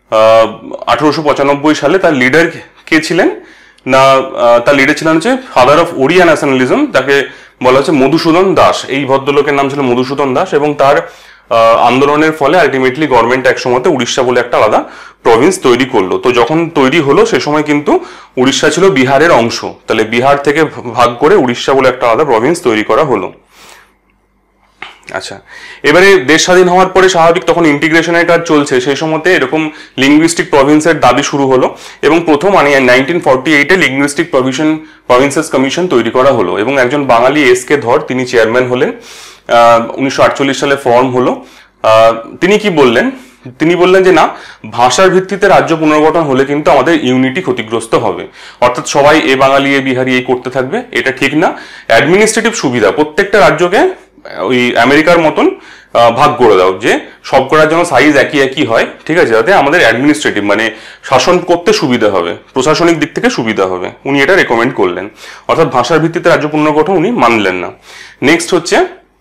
আঠারোশো পঁচানব্বই সালে। তার লিডার কে ছিলেন না, তার লিডার ছিলেন হচ্ছে ফাদার অফ ওড়িয়া ন্যাশনালিজম, তাকে বলা হচ্ছে মধুসূদন দাস। এই ভদ্রলোকের নাম ছিল মধুসূদন দাস, এবং তার আন্দোলনের ফলে আলটিমেটলি গভর্নমেন্ট এক সময়তে উড়িষ্যা বলে একটা আলাদা প্রভিন্স তৈরি করলো। তো যখন তৈরি হলো সে সময় কিন্তু উড়িষ্যা ছিল বিহারের অংশ, তাহলে বিহার থেকে ভাগ করে উড়িষ্যা বলে একটা আলাদা প্রভিন্স তৈরি করা হলো। আচ্ছা, এবারে দেশ স্বাধীন হওয়ার পরে স্বাভাবিক তখন ইন্টিগ্রেশনের কাজ চলছে, সেই সময়তে এরকম লিঙ্গুইস্টিক প্রভিন্সের দাবি শুরু হলো এবং প্রথম মানে নাইনটিন ফর্টি এইটে লিঙ্গুইস্টিক প্রভিশন প্রভিন্সেস কমিশন তৈরি করা হলো এবং একজন বাঙালি এস কে ধর তিনি চেয়ারম্যান হলেন। উনিশশো আটচল্লিশ সালে ফর্ম হলো। তিনি কি বললেন? তিনি বললেন যে না, ভাষার ভিত্তিতে রাজ্য পুনর্গঠন হলে কিন্তু আমাদের ইউনিটি ক্ষতিগ্রস্ত হবে, অর্থাৎ সবাই এ বাঙালি এ বিহারি এই করতে থাকবে, এটা ঠিক না। অ্যাডমিনিস্ট্রেটিভ সুবিধা প্রত্যেকটা রাজ্যকে ওই আমেরিকার মতন ভাগ করে দাও, যে সব করার জন্য সাইজ একই একই হয়, ঠিক আছে, যাতে আমাদের অ্যাডমিনিস্ট্রেটিভ মানে শাসন করতে সুবিধা হবে, প্রশাসনিক দিক থেকে সুবিধা হবে, উনি এটা রেকমেন্ড করলেন। অর্থাৎ ভাষার ভিত্তিতে রাজ্য পুনর্গঠন উনি মানলেন না। নেক্সট হচ্ছে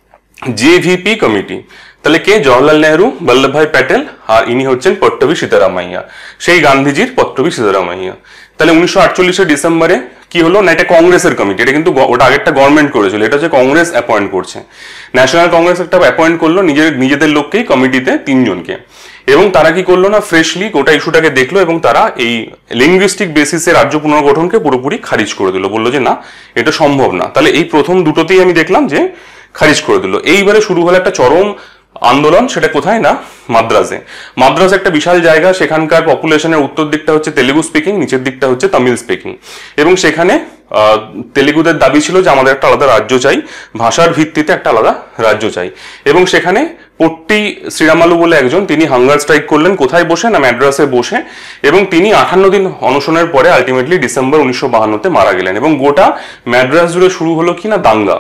জেভিপি কমিটি। তাহলে কে? জওহরলাল নেহরু, বল্লভভাই প্যাটেল, আর ইনি হচ্ছেন পট্টবী সীতারামাইয়া, সেই গান্ধীজির পট্টবী সীতারামাইয়া। তাহলে উনিশশো আটচল্লিশের ডিসেম্বরে কি হলো না, এটা কংগ্রেসের কমিটি, এটা কিন্তু ওটা আগেরটা গভর্নমেন্ট করেছিল, এটা হচ্ছে কংগ্রেস অ্যাপয়েন্ট করছে। ন্যাশনাল কংগ্রেস একটা অ্যাপয়েন্ট করলো নিজের নিজেদের লোককেই কমিটিতে তিনজনকে, এবং তারা কি করলো না, ফ্রেশলি গোটা ইস্যুটাকে দেখলো এবং তারা এই লিঙ্গুইস্টিক বেসিসে রাজ্য পুনর্গঠনকে পুরোপুরি খারিজ করে দিল, বললো যে না এটা সম্ভব না। তাহলে এই প্রথম দুটোতেই আমি দেখলাম যে খারিজ করে দিল। এইবারে শুরু হলো একটা চরম আন্দোলন, সেটা কোথায় না মাদ্রাজে। মাদ্রাজ একটা বিশাল জায়গা, সেখানকার পপুলেশনের উত্তর দিকটা হচ্ছে তেলেগু স্পিকিং, নিচের দিকটা হচ্ছে তামিল স্পিকিং, এবং সেখানে তেলেগুদের দাবি ছিল যে আমাদের একটা আলাদা রাজ্য চাই, ভাষার ভিত্তিতে একটা আলাদা রাজ্য চাই। এবং সেখানে পট্টি শ্রীরামালু বলে একজন, তিনি হাঙ্গার স্ট্রাইক করলেন, কোথায় বসে না ম্যাড্রাসে বসে, এবং তিনি আটান্ন দিন অনশনের পরে আলটিমেটলি ডিসেম্বর উনিশশো বাহান্নতে মারা গেলেন। এবং গোটা ম্যাড্রাস জুড়ে শুরু হলো কি না দাঙ্গা।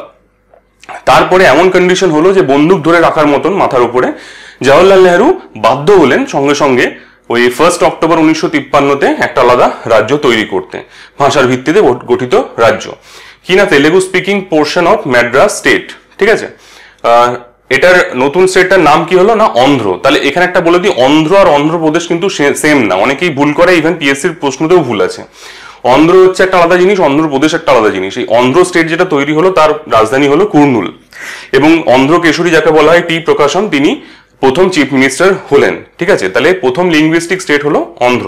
তারপরে এমন কন্ডিশন হলো যে বন্দুক ধরে রাখার মতন মাথার উপরে জওহরলাল নেহরু বাধ্য হলেন সঙ্গে সঙ্গে ওই ফার্স্ট অক্টোবর উনিশশো তিপ্পান্নতে একটা আলাদা রাজ্য তৈরি করতে, ভাষার ভিত্তিতে গঠিত রাজ্য, কিনা Telugu speaking portion of Madras state, ঠিক আছে। এটার নতুন স্টেটটার নাম কি হলো না অন্ধ্র। তাহলে এখানে একটা বলে দিই, অন্ধ্র আর অন্ধ্রপ্রদেশ কিন্তু সেম না, অনেকেই ভুল করে, ইভেন পিএসসির প্রশ্নতেও ভুল আছে। অন্ধ্র হচ্ছে একটা আলাদা জিনিস, অন্ধ্রপ্রদেশ একটা আলাদা জিনিস। এই অন্ধ্র স্টেট যেটা তৈরি হলো তার রাজধানী হলো কুর্নুল, এবং অন্ধ্র কেশরী যাকে বলা হয় টি প্রকাশন, তিনি প্রথম চিফ মিনিস্টার হলেন, ঠিক আছে। তাহলে প্রথম লিঙ্গুইস্টিক স্টেট হলো অন্ধ্র।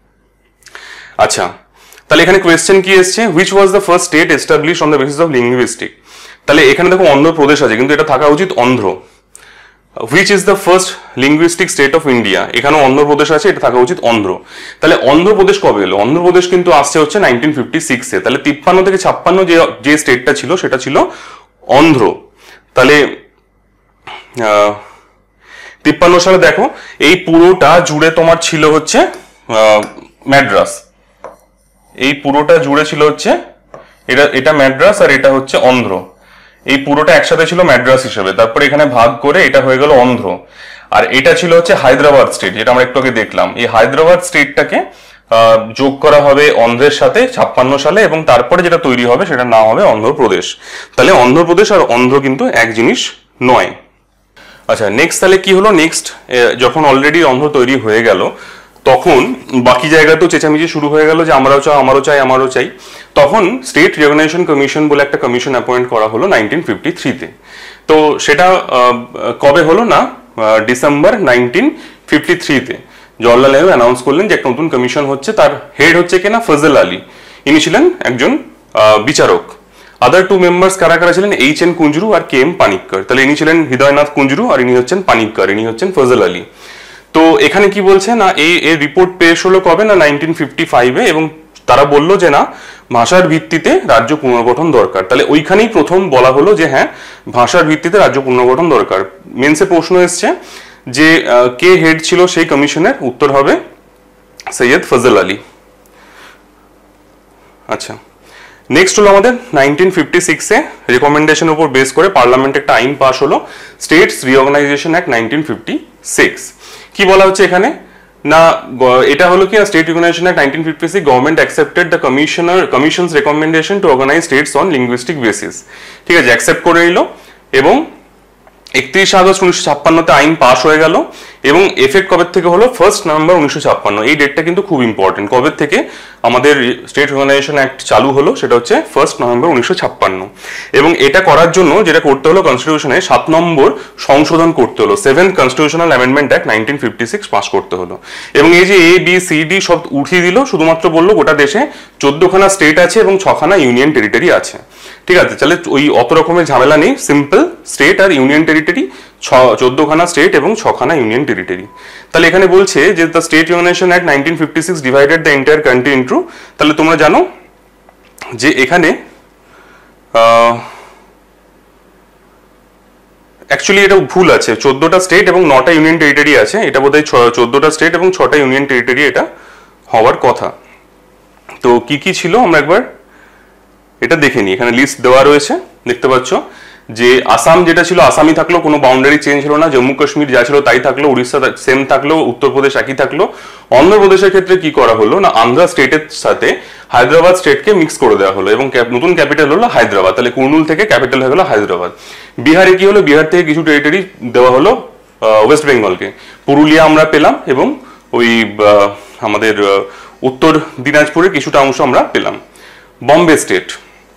আচ্ছা, তাহলে এখানে কোয়েশ্চেন কি এসছে, which was the first state established on the basis of linguistic. তাহলে এখানে দেখো অন্ধ্রপ্রদেশ আছে, কিন্তু এটা থাকা উচিত Andhra. Which is the first linguistic state of India, এখানেও অন্ধ্রপ্রদেশ আছে, এটা থাকা উচিত অন্ধ্র। তাহলে অন্ধ্রপ্রদেশ কবে এলো? অন্ধ্রপ্রদেশ কিন্তু আসছে হচ্ছে নাইনটিন ফিফটি সিক্সে। তাহলে তিপ্পান্ন থেকে ছাপ্পান্ন যে যে স্টেটটা ছিল সেটা ছিল অন্ধ্র। তাহলে তিপ্পান্ন সালে দেখো এই পুরোটা জুড়ে তোমার ছিল হচ্ছে ম্যাড্রাস, এই পুরোটা জুড়ে ছিল হচ্ছে এটা এটা ম্যাড্রাস আর এটা হচ্ছে অন্ধ্র, এই পুরোটা একসাথে ছিল ম্যাড্রাস হিসেবে। তারপরে এখানে ভাগ করে এটা হয়ে গেল অন্ধ্র, আর এটা ছিল হচ্ছে হায়দ্রাবাদ স্টেট, যেটা আমরা একটু আগে দেখলাম। এই হায়দ্রাবাদ স্টেটটাকে যোগ করা হবে অন্ধ্রের সাথে ছাপ্পান্ন সালে, এবং তারপরে যেটা তৈরি হবে সেটার নাম হবে অন্ধ্রপ্রদেশ। তাহলে অন্ধ্রপ্রদেশ আর অন্ধ্র কিন্তু এক জিনিস নয়। আচ্ছা, নেক্সট তাহলে কি হলো, নেক্সট যখন অলরেডি অন্ধ্র তৈরি হয়ে গেল তখন বাকি জায়গাতেও চেঁচামেচি শুরু হয়ে গেল যে আমরাও চাই আমারও চাই আমারও চাই। তখন স্টেট রিকগনাইজেশন কমিশন বলে একটা কমিশন অ্যাপয়েন্ট করা হলো নাইনটিন ফিফটি থ্রিতে। তো সেটা কবে হলো না, ডিসেম্বর নাইনটিন ফিফটি থ্রিতে জওহরলাল নেহরু অ্যানাউন্স করলেন যে একটা নতুন কমিশন হচ্ছে, তার হেড হচ্ছে কিনা ফজল আলী, ইনি ছিলেন একজন বিচারক। আদার টু মেম্বার্স কারা কারা ছিলেন, এইচ এন কুঞ্জরু আর কে এম পানিক্কর। তাহলে ইনি ছিলেন হৃদয়নাথ কুঞ্জরু আর ইনি হচ্ছেন পানিক্কর, ইনি হচ্ছেন ফজল আলী। তো এখানে কি বলছে না, এই এর রিপোর্ট পেশ হলো কবে না নাইনটিন ফিফটি ফাইভে, এবং তারা বলল যে না ভাষার ভিত্তিতে রাজ্য পুনর্গঠন দরকার। তাহলে ওইখানেই প্রথম বলা হলো যে হ্যাঁ ভাষার ভিত্তিতে রাজ্য পুনর্গঠন দরকার। মেন্সে প্রশ্ন এসছে যে কে হেড ছিল সেই কমিশনের, উত্তর হবে সৈয়দ ফজল আলী। আচ্ছা, নেক্সট হলো আমাদের নাইনটিন ফিফটি সিক্সে রেকমেন্ডেশন উপর বেস করে পার্লামেন্টে একটা আইন পাস হলো, states reorganisation act nineteen fifty six. কি বলা হচ্ছে এখানে না, এটা হলো কি state recognisation act nineteen fifty six, government accepted the commissioner commissions recommendation to organise states on linguistic basis. ঠিক আছে, অ্যাকসেপ্ট করে নিল, এবং একত্রিশে আগস্ট উনিশশো ছাপ্পান্নতে আইন পাস হয়ে গেল, এবং এফেক্ট কবে থেকে হলো, ফার্স্ট নভেম্বর উনিশশো ছাপ্পান্ন। এই ডেটটা কিন্তু খুব ইম্পর্টেন্ট, কবে থেকে আমাদের স্টেট রিকগনাইজেশন অ্যাক্ট চালু হলো সেটা হচ্ছে ফার্স্ট নভেম্বর উনিশশো ছাপ্পান্ন। এবং এটা করার জন্য যেটা করতে হলো, কনস্টিটিউশনে সাত নম্বর সংশোধন করতে হলো, seventh constitutional amendment act nineteen fifty six pass করতে হলো। এবং এই যে এ বি সি ডি সব উঠিয়ে দিল, শুধুমাত্র বললো গোটা দেশে চোদ্দখানা স্টেট আছে এবং ছখানা ইউনিয়ন টেরিটরি আছে। ঠিক আছে, তাহলে ওই অত রকমের ঝামেলা নেই, সিম্পল স্টেট আর ইউনিয়ন টেরিটরি, ছ চোদ্দখানা স্টেট এবং ছখানা ইউনিয়ন টেরিটরি। তাহলে এখানে বলছে যে the state unisation act nineteen fifty six divided the entire country into, তাহলে তোমরা জানো যে এখানে অ্যাকচুয়ালি এটা ভুল আছে, চোদ্দটা স্টেট এবং নটা ইউনিয়ন টেরিটরি আছে, এটা বোধহয় চোদ্দটা স্টেট এবং ছটা ইউনিয়ন টেরিটরি এটা হওয়ার কথা। তো কি কি ছিল আমরা একবার এটা দেখে নিই, এখানে লিস্ট দেওয়া রয়েছে দেখতে পাচ্ছ, যে আসাম যেটা ছিল আসামই থাকলো, কোনো বাউন্ডারি চেঞ্জ হলো না, জম্মু কাশ্মীর যা ছিল তাই থাকলো, উড়িষ্যা সেম থাকলো, উত্তরপ্রদেশ একই থাকলো। অন্ধ্রপ্রদেশের ক্ষেত্রে কি করা হলো না, আন্ধ্রা স্টেটের সাথে হায়দ্রাবাদ স্টেটকে মিক্স করে দেওয়া হলো এবং নতুন ক্যাপিটাল হলো হায়দ্রাবাদ, তাহলে কুর্নুল থেকে ক্যাপিটাল হয়ে গেল হায়দ্রাবাদ। বিহারে কি হলো, বিহার থেকে কিছু টেরিটরি দেওয়া হলো ওয়েস্ট বেঙ্গলকে, পুরুলিয়া আমরা পেলাম এবং ওই আমাদের উত্তর দিনাজপুরের কিছুটা অংশ আমরা পেলাম। বম্বে স্টেট,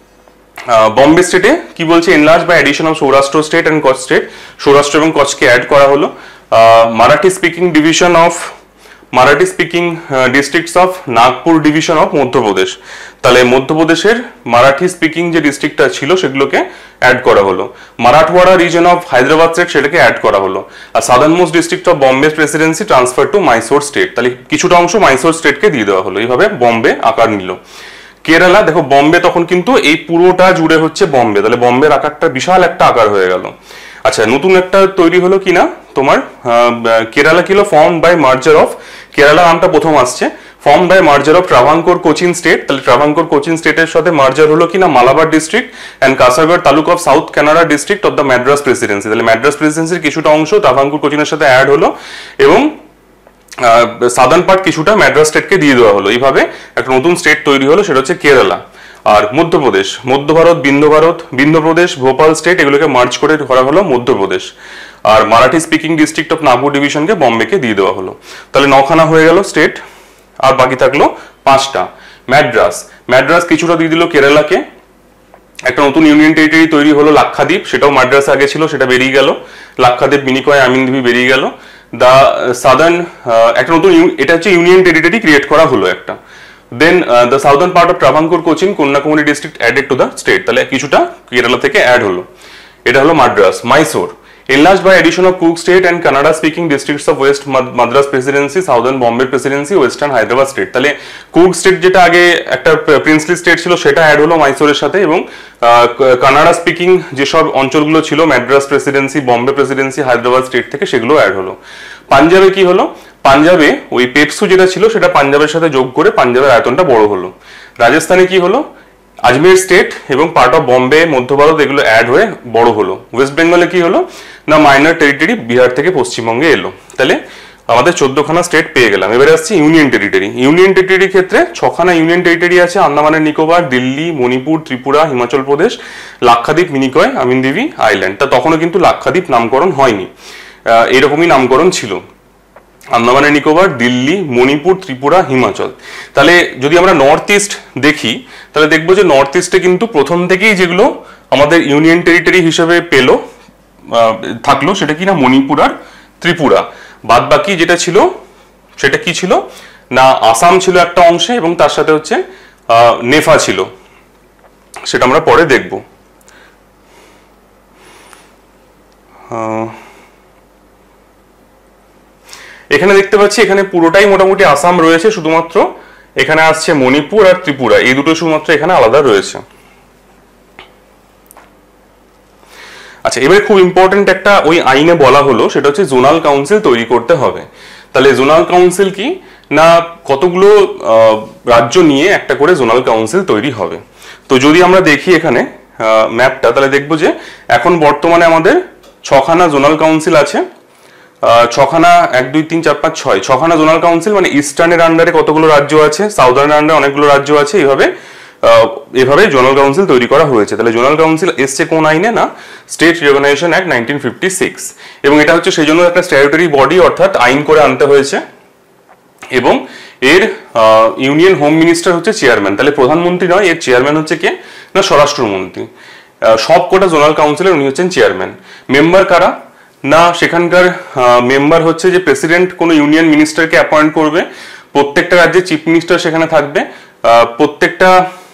বম্বে স্টেটে কি বলছে, enlarge by addition of Saurashtra state and Kutch state, Saurashtra এবং কচ্ছকে অ্যাড করা হলো। Marathi speaking division of Marathi speaking districts of Nagpur division of Madhya Pradesh, তাহলে মধ্যপ্রদেশের মারাঠি স্পিকিং যে ডিস্ট্রিক্টটা ছিল সেগুলোকে অ্যাড করা হলো। Marathwada region of Hyderabad state সেটাকে অ্যাড করা হলো। আর southern most district of Bombay presidency transfer to Mysore state, তাহলে কিছুটা অংশ মাইসোর স্টেটকে দিয়ে দেওয়া হলো, এইভাবে বম্বে আকার নিল। কেরালা, দেখো বম্বে তখন কিন্তু এই পুরোটা জুড়ে হচ্ছে বম্বে, তাহলে বম্বের আকারটা বিশাল একটা আকার হয়ে গেল। আচ্ছা, নতুন একটা তৈরি হলো কিনা তোমার কেরালা কি হলো, form by merger of, Kerala নামটা প্রথম আসছে, form by merger of Travancore Cochin state, তাহলে ট্রাভাঙ্কোর কোচিন স্টেটের সাথে মার্জার হলো কিনা Malabar district and Kasaragod taluk of south Canara district of the Madras presidency, তাহলে ম্যাড্রাস প্রেসিডেন্সির কিছুটা অংশ ট্রাভাঙ্কোর কোচিনের সাথে অ্যাড হলো এবং সাদার্ন পার্ট কিছুটা ম্যাড্রাস স্টেটকে দিয়ে দেওয়া হলো, এইভাবে একটা নতুন স্টেট তৈরি হলো, সেটা হচ্ছে কেরালা। আর মধ্যপ্রদেশ, মধ্য ভারত, বিন্ধ্য ভারত, বিন্ধ্যপ্রদেশ, ভোপাল স্টেট, এগুলোকে মার্চ করে করা হলো মধ্যপ্রদেশ। আর Marathi speaking district of Nagpur ডিভিশনকে বম্বেকে দিয়ে দেওয়া হলো, তাহলে নখানা হয়ে গেল স্টেট, আর বাকি থাকলো পাঁচটা। ম্যাড্রাস, ম্যাড্রাস কিছুটা দিয়ে দিল কেরালাকে, একটা নতুন ইউনিয়ন টেরিটরি তৈরি হলো লাক্ষাদ্বীপ, সেটাও মাদ্রাস আগে ছিল, সেটা বেরিয়ে গেল, লাক্ষাদ্বীপ, মিনিকয়, আমিনদ্বীপ বেরিয়ে গেল। দা সাদার্ন একটা নতুন, এটা হচ্ছে ইউনিয়ন টেরিটরি ক্রিয়েট করা হলো একটা। Then the southern part of Travancore Cochin Kanyakumari district added to the state, তাহলে কিছুটা কেরালা থেকে অ্যাড হলো, এটা হলো Madras. Mysore, enlarged by addition of Cook State and Kannada speaking districts of West Madras Presidency, Southern Bombay Presidency, Western Hyderabad State, তাহলে কুক স্টেট যেটা আগে একটা প্রিন্সলি স্টেট ছিল সেটা অ্যাড হলো মাইসোরের সাথে, এবং কানাডা স্পিকিং যেসব অঞ্চলগুলো ছিল Madras presidency, Bombay presidency, Hyderabad state থেকে সেগুলো অ্যাড হলো। পাঞ্জাবে কি হলো, পাঞ্জাবে ওই পেপসু যেটা ছিল সেটা পাঞ্জাবের সাথে যোগ করে পাঞ্জাবের আয়তনটা বড় হলো। রাজস্থানে কি হলো, আজমের স্টেট এবং পার্ট অফ বম্বে, মধ্য ভারত এগুলো অ্যাড হয়ে বড় হলো। ওয়েস্ট বেঙ্গলে কি হলো না, মাইনর টেরিটরি বিহার থেকে পশ্চিমবঙ্গে এলো। তাহলে আমাদের চোদ্দখানা স্টেট পেয়ে গেলাম। এবারে আসছি ইউনিয়ন টেরিটরি। ইউনিয়ন টেরিটরির ক্ষেত্রে ছখানা ইউনিয়ন টেরিটরি আছে, আন্দামানের নিকোবর, দিল্লি, মণিপুর, ত্রিপুরা, হিমাচল প্রদেশ, লাক্ষাদ্বীপ, মিনিকয়, আমিনদ্বীপী আইল্যান্ড। তা তখনও কিন্তু লাক্ষাদ্বীপ নামকরণ হয়নি, এরকমই নামকরণ ছিল। আন্দামানের নিকোবর, দিল্লি, মণিপুর, ত্রিপুরা, হিমাচল। তাহলে যদি আমরা নর্থ ইস্ট দেখি তাহলে দেখবো যে নর্থ ইস্টে কিন্তু প্রথম থেকেই যেগুলো আমাদের ইউনিয়ন টেরিটরি হিসেবে পেলো থাকলো সেটা কি না, মণিপুর আর ত্রিপুরা। বাদ বাকি যেটা ছিল সেটা কি ছিল না, আসাম ছিল একটা অংশে এবং তার সাথে হচ্ছে নেফা ছিল, সেটা আমরা পরে দেখব। এখানে দেখতে পাচ্ছি এখানে পুরোটাই মোটামুটি আসাম রয়েছে, শুধুমাত্র এখানে আসছে মণিপুর আর ত্রিপুরা, এই দুটো শুধুমাত্র এখানে আলাদা রয়েছে। আচ্ছা, এবারে খুব ইম্পর্টেন্ট একটা ওই আইনে বলা হলো, সেটা হচ্ছে জোনাল কাউন্সিল তৈরি করতে হবে। তাহলে জোনাল কাউন্সিল কি না, কতগুলো রাজ্য নিয়ে একটা করে জোনাল কাউন্সিল তৈরি হবে। তো যদি আমরা দেখি এখানে ম্যাপটা, তাহলে দেখবো যে এখন বর্তমানে আমাদের ছখানা জোনাল কাউন্সিল আছে। ছখানা, এক দুই তিন চার পাঁচ ছয়, ছখানা জোনাল কাউন্সিল, মানে ইস্টার্নের আন্ডারে কতগুলো রাজ্য আছে, সাউদার্নের আন্ডারে অনেকগুলো রাজ্য আছে, এইভাবে এভাবে জোনাল কাউন্সিল তৈরি করা হয়েছে। তাহলে জোনাল কাউন্সিল এসছে কোন আইনে না, state reorganisation act nineteen fifty six, এবং এটা হচ্ছে সেই জন্য একটা স্ট্যাটুটরি বডি, অর্থাৎ আইন করে আনতে হয়েছে। এবং এর ইউনিয়ন হোম মিনিস্টার হচ্ছে চেয়ারম্যান, তাহলে প্রধানমন্ত্রী নয়, এর চেয়ারম্যান হচ্ছে কে না, স্বরাষ্ট্রমন্ত্রী। সব কটা জোনাল কাউন্সিলের উনি হচ্ছেন চেয়ারম্যান। মেম্বার কারা না, সেখানকার মেম্বার হচ্ছে যে প্রেসিডেন্ট কোনো ইউনিয়ন মিনিস্টারকে অ্যাপয়েন্ট করবে, প্রত্যেকটা রাজ্যের চিফ মিনিস্টার সেখানে থাকবে, প্রত্যেকটা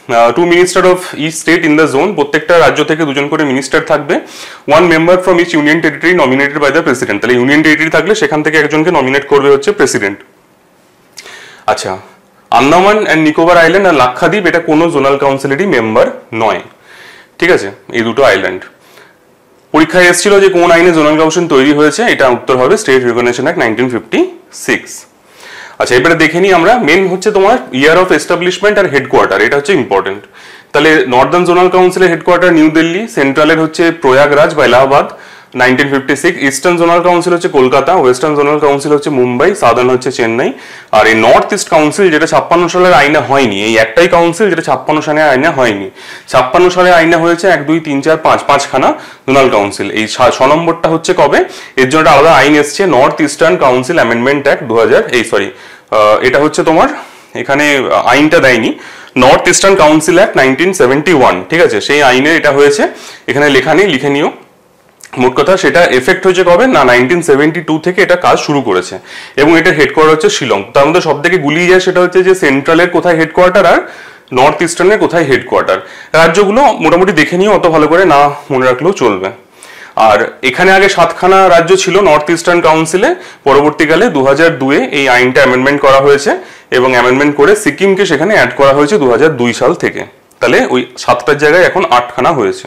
two minister of each state in the zone, প্রত্যেকটা রাজ্য থেকে দুজন করে মিনিস্টার থাকবে। One member from each union territory nominated by the president, তাহলে ইউনিয়ন টেরিটরি থাকলে সেখান থেকে একজনকে নমিনেট করবে হচ্ছে প্রেসিডেন্ট। আচ্ছা, আন্দামান অ্যান্ড নিকোবর আইল্যান্ড আর লাক্ষাদ্বীপ এটা কোনো জোনাল কাউন্সিলেরই মেম্বার নয়, ঠিক আছে, এই দুটো আইল্যান্ড। পরীক্ষায় এসেছিল যে কোন আইনে জোনাল কাউন্সিল তৈরি হয়েছে, এটা উত্তর হবে state recognition act nineteen fifty six. আচ্ছা, এবারে দেখে নিই আমরা, মেন হচ্ছে তোমার ইয়ার অফ এস্টাবলিশমেন্ট আর হেডকোয়ার্টার, এটা হচ্ছে ইম্পর্টেন্ট। তাহলে নর্দার্ন জোনাল কাউন্সিলের হেডকোয়ার্টার নিউ দিল্লি, সেন্ট্রালের হচ্ছে প্রয়াগরাজ বা Allahabad nineteen fifty six, eastern zonal council হচ্ছে কলকাতা, ওয়েস্টার্ন জোনাল কাউন্সিল হচ্ছে মুম্বাই, সাদার্ন হচ্ছে চেন্নাই। আর এই নর্থ ইস্ট কাউন্সিল যেটা ছাপ্পান্ন সালের আইনে হয়নি, এই একটাই কাউন্সিল যেটা ছাপ্পান্ন সালের আইনে হয়নি। ছাপ্পান্ন সালের আইনে হয়েছে এক দুই তিন চার পাঁচ পাঁচখানা জোনাল কাউন্সিল, এই ছ নম্বরটা হচ্ছে কবে, এর জন্য আলাদা আইন এসছে, north eastern council amendment act দু হাজার এই সরি এটা হচ্ছে তোমার এখানে আইনটা দেয়নি, north eastern council act nineteen seventy one, ঠিক আছে, সেই আইনে এটা হয়েছে, এখানে লেখা নেই, লিখে নিও। মোট কথা সেটা এফেক্ট হয়েছে কবে না নাইনটিন সেভেন্টি টু থেকে এটা কাজ শুরু করেছে, এবং এটার হেডকোয়ার্টার হচ্ছে শিলং। তার মধ্যে সব থেকে গুলিয়ে যায় সেটা হচ্ছে যে সেন্ট্রালের কোথায় হেডকোয়ার্টার আর নর্থ ইস্টার্নের কোথায় হেডকোয়ার্টার। রাজ্যগুলো মোটামুটি দেখে নিও, অত ভালো করে না মনে রাখলেও চলবে। আর এখানে আগে সাতখানা রাজ্য ছিল নর্থ ইস্টার্ন কাউন্সিলে, পরবর্তীকালে দু হাজার দুয়ে এই আইনটা অ্যামেন্ডমেন্ট করা হয়েছে, এবং অ্যামেন্ডমেন্ট করে সিকিমকে সেখানে অ্যাড করা হয়েছে দু হাজার দুই সাল থেকে। তাহলে ওই সাতটার জায়গায় এখন আটখানা হয়েছে।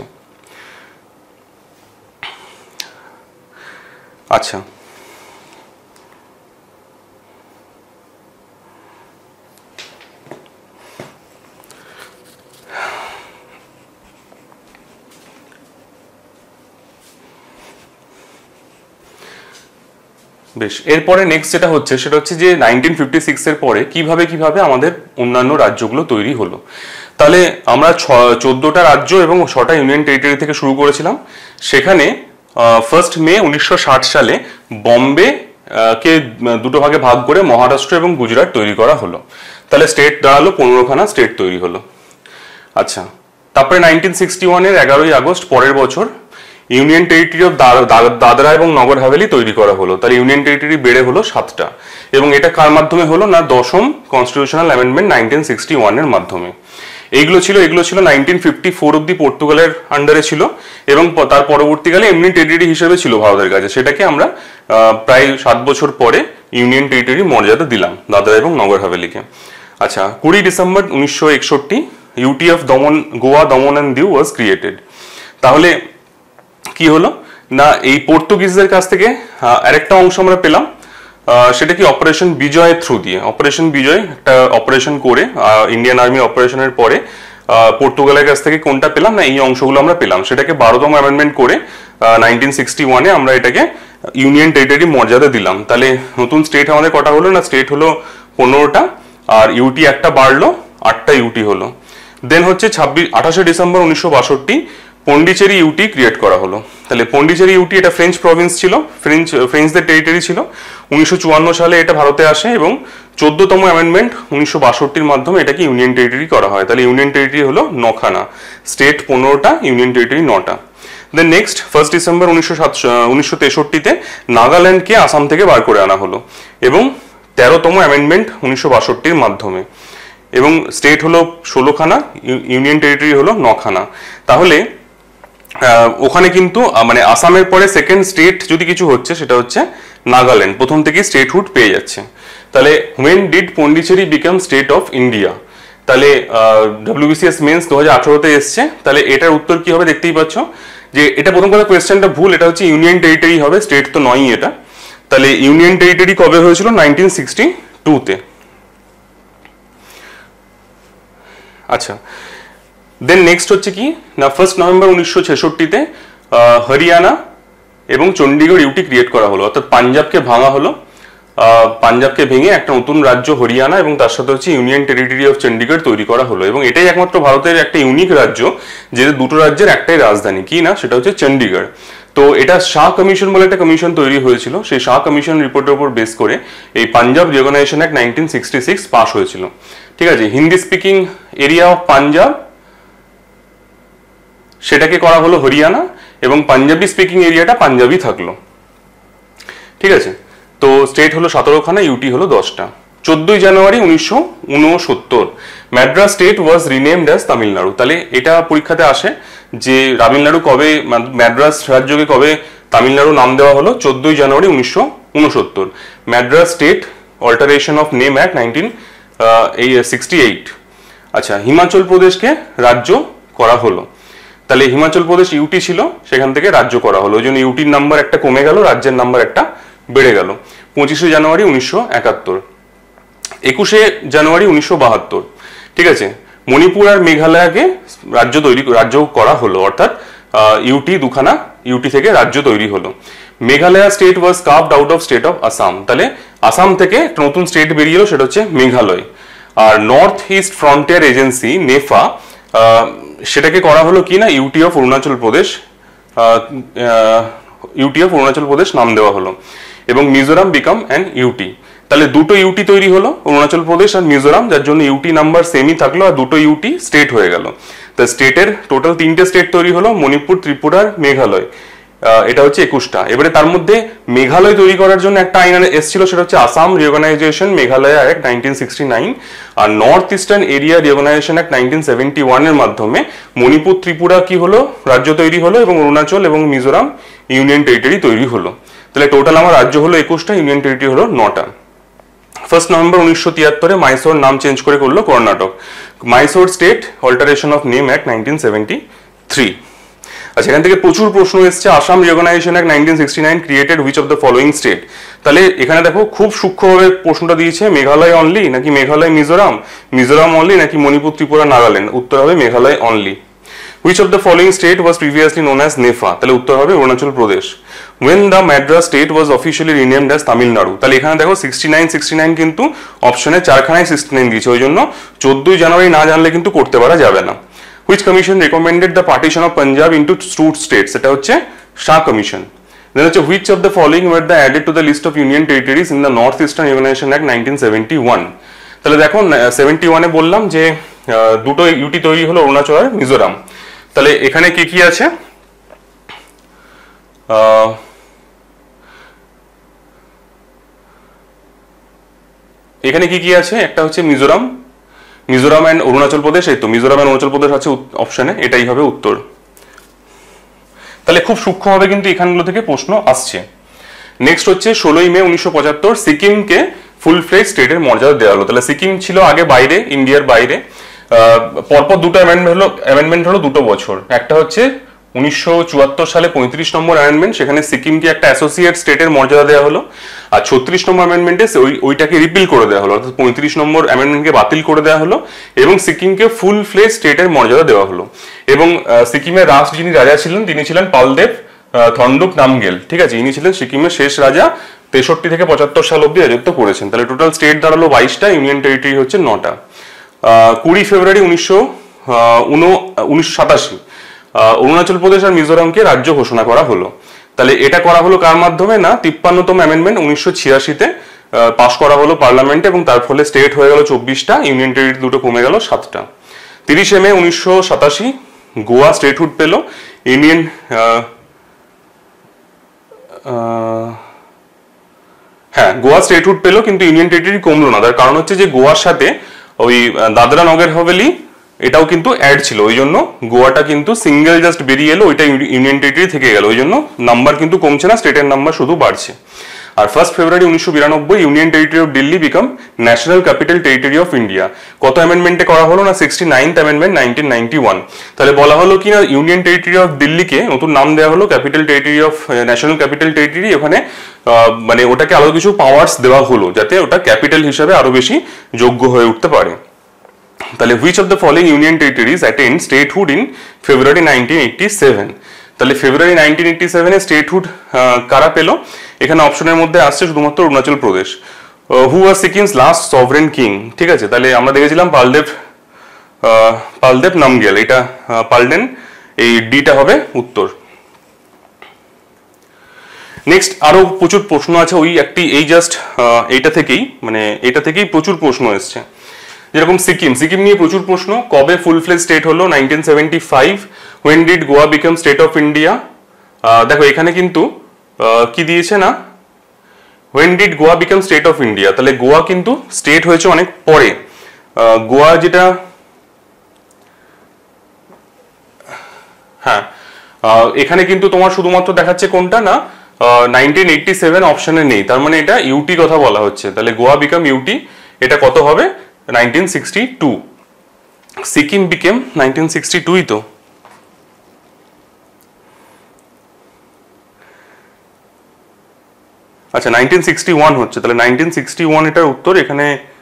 আচ্ছা, বেশ, এরপরে নেক্সট যেটা হচ্ছে সেটা হচ্ছে যে নাইনটিন ফিফটি সিক্স এর পরে কিভাবে কিভাবে আমাদের অন্যান্য রাজ্যগুলো তৈরি হলো। তাহলে আমরা ছ চোদ্দটা রাজ্য এবং ছটা ইউনিয়ন টেরিটরি থেকে শুরু করেছিলাম। সেখানে ফার্স্ট মে উনিশশো ষাট সালে বম্বে কে দুটো ভাগে ভাগ করে মহারাষ্ট্র এবং গুজরাট তৈরি করা হলো। তাহলে স্টেট দাঁড়ালো পনেরোখানা স্টেট তৈরি হলো। আচ্ছা, তারপরে নাইনটিন সিক্সটি ওয়ানের এগারোই আগস্ট পরের বছর ইউনিয়ন টেরিটরি অফ দাদরা এবং নগর হাভেলি তৈরি করা হলো। তাহলে ইউনিয়ন টেরিটরি বেড়ে হলো সাতটা, এবং এটা কার মাধ্যমে হলো না দশম কনস্টিটিউশনাল অ্যামেন্ডমেন্ট নাইনটিন সিক্সটি ওয়ানের মাধ্যমে। এইগুলো ছিল এগুলো ছিল নাইনটিন ফিফটি ফোর অব্দি পর্তুগালের আন্ডারে ছিল, এবং তার পরবর্তীকালে এমনি টেরিটরি হিসেবে ছিল ভারতের কাছে। সেটাকে আমরা প্রায় সাত বছর পরে ইউনিয়ন টেরিটরি মর্যাদা দিলাম দাদরা এবং নগর হাভেলিকে। আচ্ছা, কুড়ি ডিসেম্বর উনিশশো একষট্টি ইউটি অফ দমন গোয়া দমন অ্যান্ড দিউ ওয়াজ ক্রিয়েটেড। তাহলে কি হলো না এই পর্তুগিজদের কাছ থেকে আরেকটা অংশ আমরা পেলাম, সেটা কি অপারেশন বিজয়ের থ্রু দিয়ে। অপারেশন বিজয় একটা অপারেশন করে ইন্ডিয়ান আর্মি অপারেশনের পরে পর্তুগালের কাছ থেকে কোনটা পেলাম না এই অংশগুলো আমরা পেলাম। সেটাকে বারোতম অ্যামেন্ডমেন্ট করে নাইনটিন সিক্সটি ওয়ানে আমরা এটাকে ইউনিয়ন টেরিটরি মর্যাদা দিলাম। তাহলে নতুন স্টেট আমাদের কটা হলো না, স্টেট হলো পনেরোটা, আর ইউটি একটা বাড়লো, আটটা ইউটি হলো। দেন হচ্ছে ছাব্বিশ আঠাশে ডিসেম্বর উনিশশো বাষট্টি পন্ডিচেরি ইউটি ক্রিয়েট করা হলো। তাহলে পন্ডিচেরি ইউটি এটা ফ্রেঞ্চ প্রভিন্স ছিল, ফ্রেঞ্চ ফ্রেঞ্চদের টেরিটরি ছিল। উনিশশো চুয়ান্ন সালে এটা ভারতে আসে, এবং চোদ্দতম অ্যামেন্ডমেন্ট উনিশশো বাষট্টির মাধ্যমে এটাকে ইউনিয়ন টেরিটরি করা হয়। তাহলে ইউনিয়ন টেরিটরি হলো নখানা, স্টেট পনেরোটা, ইউনিয়ন টেরিটরি নটা। দেন নেক্সট ফার্স্ট ডিসেম্বর উনিশশো সাত উনিশশো তেষট্টিতে নাগাল্যান্ডকে আসাম থেকে বার করে আনা হলো, এবং তেরোতম অ্যামেন্ডমেন্ট উনিশশো বাষট্টির মাধ্যমে, এবং স্টেট হলো ষোলোখানা, ইউনিয়ন টেরিটরি হলো নখানা। তাহলে ওখানে কিন্তু মানে আসামের পরে সেকেন্ড স্টেট যদি কিছু হচ্ছে সেটা হচ্ছে নাগাল্যান্ড, প্রথম থেকেই স্টেটহুড পেয়ে যাচ্ছে। তাহলে when did Pondicherry become state of India? তাহলে ডব্লিউবিসিএস মেন্স দু হাজার আঠারোতে এসছে। তাহলে এটার উত্তর কি হবে দেখতেই পাচ্ছ, যে এটা প্রথম কথা কোয়েশ্চেনটা ভুল, এটা হচ্ছে ইউনিয়ন টেরিটরি হবে, স্টেট তো নয়ই এটা। তাহলে ইউনিয়ন টেরিটরি কবে হয়েছিল? নাইনটিন সিক্সটি টুতে। আচ্ছা, দেন নেক্সট হচ্ছে কি না ফার্স্ট নভেম্বর উনিশশো ছেষট্টিতে হরিয়ানা এবং চণ্ডীগড় ইউটি ক্রিয়েট করা হলো, অর্থাৎ পাঞ্জাবকে ভাঙা হলো, পাঞ্জাবকে ভেঙে একটা নতুন রাজ্য হরিয়ানা এবং তার সাথে হচ্ছে ইউনিয়ন টেরিটরি অফ চণ্ডীগড় তৈরি করা হলো। এবং এটাই একমাত্র ভারতের একটা ইউনিক রাজ্য যে দুটো রাজ্যের একটাই রাজধানী, কি না সেটা হচ্ছে চণ্ডীগড়। তো এটা শাহ কমিশন বলে একটা কমিশন তৈরি হয়েছিল, সেই শাহ কমিশন রিপোর্টের উপর বেস করে এই Punjab reorganisation act nineteen sixty six pass হয়েছিল। ঠিক আছে, Hindi speaking area of Punjab সেটাকে করা হলো হরিয়ানা, এবং পাঞ্জাবি স্পিকিং এরিয়াটা পাঞ্জাবি থাকলো। ঠিক আছে, তো স্টেট হলো সতেরোখানা, ইউটি হলো দশটা। চোদ্দই জানুয়ারি উনিশশো উনসত্তর Madras state was renamed as Tamil Nadu. তাহলে এটা পরীক্ষাতে আসে যে তামিলনাড়ু কবে, ম্যাড্রাস রাজ্যকে কবে তামিলনাড়ু নাম দেওয়া হলো? চোদ্দই জানুয়ারি উনিশশো উনসত্তর। Madras state alteration of name act nineteen sixty eight. আচ্ছা, হিমাচল প্রদেশকে রাজ্য করা হলো। তাহলে হিমাচল প্রদেশ ইউটি ছিল, সেখান থেকে রাজ্য করা হলো, ওই জন্য ইউটির নাম্বার একটা কমে গেল, রাজ্যের নাম্বার একটা বেড়ে গেল। পঁচিশে জানুয়ারি উনিশশো একাত্তর। একুশে জানুয়ারি উনিশশো বাহাত্তর, ঠিক আছে, মণিপুর আর মেঘালয়কে রাজ্য তৈরি রাজ্য করা হলো, অর্থাৎ ইউটি দুখানা ইউটি থেকে রাজ্য তৈরি হলো। Meghalaya state was carved out of state of Assam. তাহলে আসাম থেকে একটা নতুন স্টেট বেরিয়ে এলো, সেটা হচ্ছে মেঘালয়। আর north east frontier agency NEFA, সেটাকে করা হলো কি না UT of Arunachal Pradesh, UT of Arunachal Pradesh নাম দেওয়া হলো, এবং মিজোরাম বিকাম অ্যান ইউটি। তাহলে দুটো ইউটি তৈরি হলো, অরুণাচল প্রদেশ আর মিজোরাম, যার জন্য ইউটি নাম্বার সেমই থাকলো, আর দুটো ইউটি স্টেট হয়ে গেল। তা স্টেটের টোটাল তিনটে স্টেট তৈরি হলো, মণিপুর, ত্রিপুরা, মেঘালয়। এটা হচ্ছে একুশটা। এবারে তার মধ্যে মেঘালয় তৈরি করার জন্য একটা আইন এসেছিল, সেটা হচ্ছে Assam reorganisation Meghalaya act nineteen sixty nine, আর north eastern area reorganisation act nineteen seventy one এর মাধ্যমে মণিপুর, ত্রিপুরা কি হলো, রাজ্য তৈরি হলো, এবং অরুণাচল এবং মিজোরাম ইউনিয়ন টেরিটরি তৈরি হলো। তাহলে টোটাল আমার রাজ্য হলো একুশটা, ইউনিয়ন টেরিটরি হলো নটা। ফার্স্ট নভেম্বর উনিশশো তিয়াত্তরে মাইসোর নাম চেঞ্জ করে করলো Karnataka. Mysore state alteration of name act nineteen seventy three. আচ্ছা, এখান থেকে প্রচুর প্রশ্ন এসছে। Assam reorganisation act nineteen sixty nine created which of the following state. তাহলে এখানে দেখো খুব সূক্ষ্মভাবে প্রশ্নটা দিয়েছে, মেঘালয় অনলি নাকি মেঘালয় মিজোরাম, মিজোরাম অনলি নাকি মণিপুর, ত্রিপুরা, নাগাল্যান্ড। উত্তর হবে Meghalaya only. Which of the following state was previously known as NEFA. তাহলে উত্তর হবে Arunachal Pradesh. When the Madras state was officially renamed as Tamil Nadu। তাহলে এখানে দেখো সিক্সটি নাইন সিক্সটি নাইন কিন্তু অপশনে চারখানায় সিক্সটি নাইন দিয়েছে, ওই জন্য চোদ্দই জানুয়ারি না জানলে কিন্তু করতে পারা যাবে না। Which commission recommended the partition of Punjab into two states? এটা হচ্ছে শাহ কমিশন। দেন হচ্ছে which of the following were the added to the list of union territories in the North Eastern Organization Act nineteen seventy one. তাহলে দেখো সেভেন্টি ওয়ানে বললাম যে দুটো ইউটি তৈরি হলো, অরুণাচল আর মিজোরাম। তাহলে এখানে কি কি আছে? এখানে কি কি আছে? একটা হচ্ছে মিজোরাম, মিজোরাম এন্ড অরুণাচল প্রদেশ। এই তো মিজোরাম এন্ড অরুণাচল প্রদেশ আছে অপশনে, এটাই হবে উত্তর। তাহলে খুব সূক্ষ্মভাবে কিন্তু এখানগুলো থেকে প্রশ্ন আসছে। নেক্সট হচ্ছে ষোলোই মে উনিশশো পঁচাত্তর সিকিমকে ফুল ফ্লেজ স্টেটের মর্যাদা দেওয়া হলো। তাহলে সিকিম ছিল আগে বাইরে, ইন্ডিয়ার বাইরে। পরপর দুটো অ্যামেন্ডমেন্ট হলো, অ্যামেন্ডমেন্ট হলো দুটো বছর। একটা হচ্ছে উনিশশো চুয়াত্তর সালে পঁয়ত্রিশ নম্বর অ্যামেন্ডমেন্ট, সেখানে সিকিমকে একটা অ্যাসোসিয়েট স্টেটের মর্যাদা দেওয়া হলো। আর ছত্রিশ নম্বর অ্যামেন্ডমেন্টে ওই ওইটাকে রিপিল করে দেওয়া হলো, অর্থাৎ পঁয়ত্রিশ নম্বর অ্যামেন্ডমেন্টকে বাতিল করে দেওয়া হলো এবং সিকিমকে ফুল ফ্লেজ স্টেটের মর্যাদা দেওয়া হলো। এবং সিকিমের রাজ যিনি রাজা ছিলেন তিনি ছিলেন পালদেব থন্ডুক নামগেল, ঠিক আছে, ইনি ছিলেন সিকিমের শেষ রাজা, তেষট্টি থেকে পঁচাত্তর সাল অব্দি রাজত্ব করেছেন। তাহলে টোটাল স্টেট দাঁড়ালো বাইশটা, ইউনিয়ন টেরিটরি হচ্ছে নটা। কুড়ি ফেব্রুয়ারি উনিশশো উনিশশো সাতাশি অরুণাচল প্রদেশ আর মিজোরামকে রাজ্য ঘোষণা করা হলো। তাহলে এটা করা হলো কার মাধ্যমে? না তিপ্পান্নতম অ্যামেন্ডমেন্ট উনিশশো ছিয়াশিতে পাস করা হলো পার্লামেন্টে, এবং তার ফলে স্টেট হয়ে গেল চব্বিশটা, ইউনিয়ন টেরিটরি দুটো কমে গেল সাতটা। তিরিশে মে উনিশশো সাতাশি গোয়া স্টেটহুড পেল। ইউনিয়ন হ্যাঁ গোয়া স্টেটহুড পেল, কিন্তু ইউনিয়ন টেরিটরি কমলো না। তার কারণ হচ্ছে যে গোয়ার সাথে ওই দাদরা নগর হাভেলি এটাও কিন্তু অ্যাড ছিল, ওই জন্য গোয়াটা কিন্তু সিঙ্গেল জাস্ট বেরিয়ে এলো, ওইটা ইউনিয়ন টেরিটরি থেকে গেল, ওই জন্য নাম্বার কিন্তু কমছে না, স্টেটের নাম্বার শুধু বাড়ছে। আর ফার্স্ট ফেব্রুয়ারি উনিশশো বিরানব্বই union territory of Delhi became national capital territory of India. কত অ্যামেন্ডমেন্টে করা হলো? না sixty ninth amendment nineteen ninety one. তাহলে বলা হলো কি না ইউনিয়ন টেরিটরি অফ দিল্লিকে নতুন নাম দেওয়া হলো capital territory of national capital territory. ওখানে মানে ওটাকে আরো কিছু পাওয়ার্স দেওয়া হলো যাতে ওটা ক্যাপিটাল হিসাবে আরো বেশি যোগ্য হয়ে উঠতে পারে। তাহলে which of the following union territories attained statehood in February nineteen eighty seven? তাহলে ফেব্রুয়ারি নাইনটিন এইটি সেভেনে স্টেটহুড কারা পেল? এখানে অপশনের মধ্যে আসছে শুধুমাত্র Arunachal Pradesh. Who was Sikkim's last sovereign king? ঠিক আছে, তাহলে আমরা দেখেছিলাম পালদেব পালদেব নামগেল, এটা পালডেন, এই ডিটা হবে উত্তর। নেক্সট আরো প্রচুর প্রশ্ন আছে, ওই একটি এই জাস্ট এইটা থেকেই মানে এটা থেকেই প্রচুর প্রশ্ন এসছে। যেরকম সিকিম, সিকিম নিয়ে প্রচুর প্রশ্ন। কবে ফুল ফ্লেজ স্টেট হলো? Nineteen seventy five. When did Goa become state of India? দেখো এখানে কিন্তু কি দিয়েছে না when did Goa become state of India? তাহলে গোয়া কিন্তু স্টেট হয়েছে অনেক পরে। গোয়া যেটা হ্যাঁ এখানে কিন্তু তোমার শুধুমাত্র দেখাচ্ছে কোনটা না নাইনটিন এইটটি সেভেন অপশনে নেই, তার মানে এটা ইউটি কথা বলা হচ্ছে। তাহলে গোয়া বিকাম ইউটি, এটা কত হবে nineteen sixty two. Sikkim became nineteen sixty two ই তো। আচ্ছা নাইনটিন সিক্সটি ওয়ান হচ্ছে, তাহলে নাইনটিন সিক্সটি ওয়ান এটার উত্তর। এখানে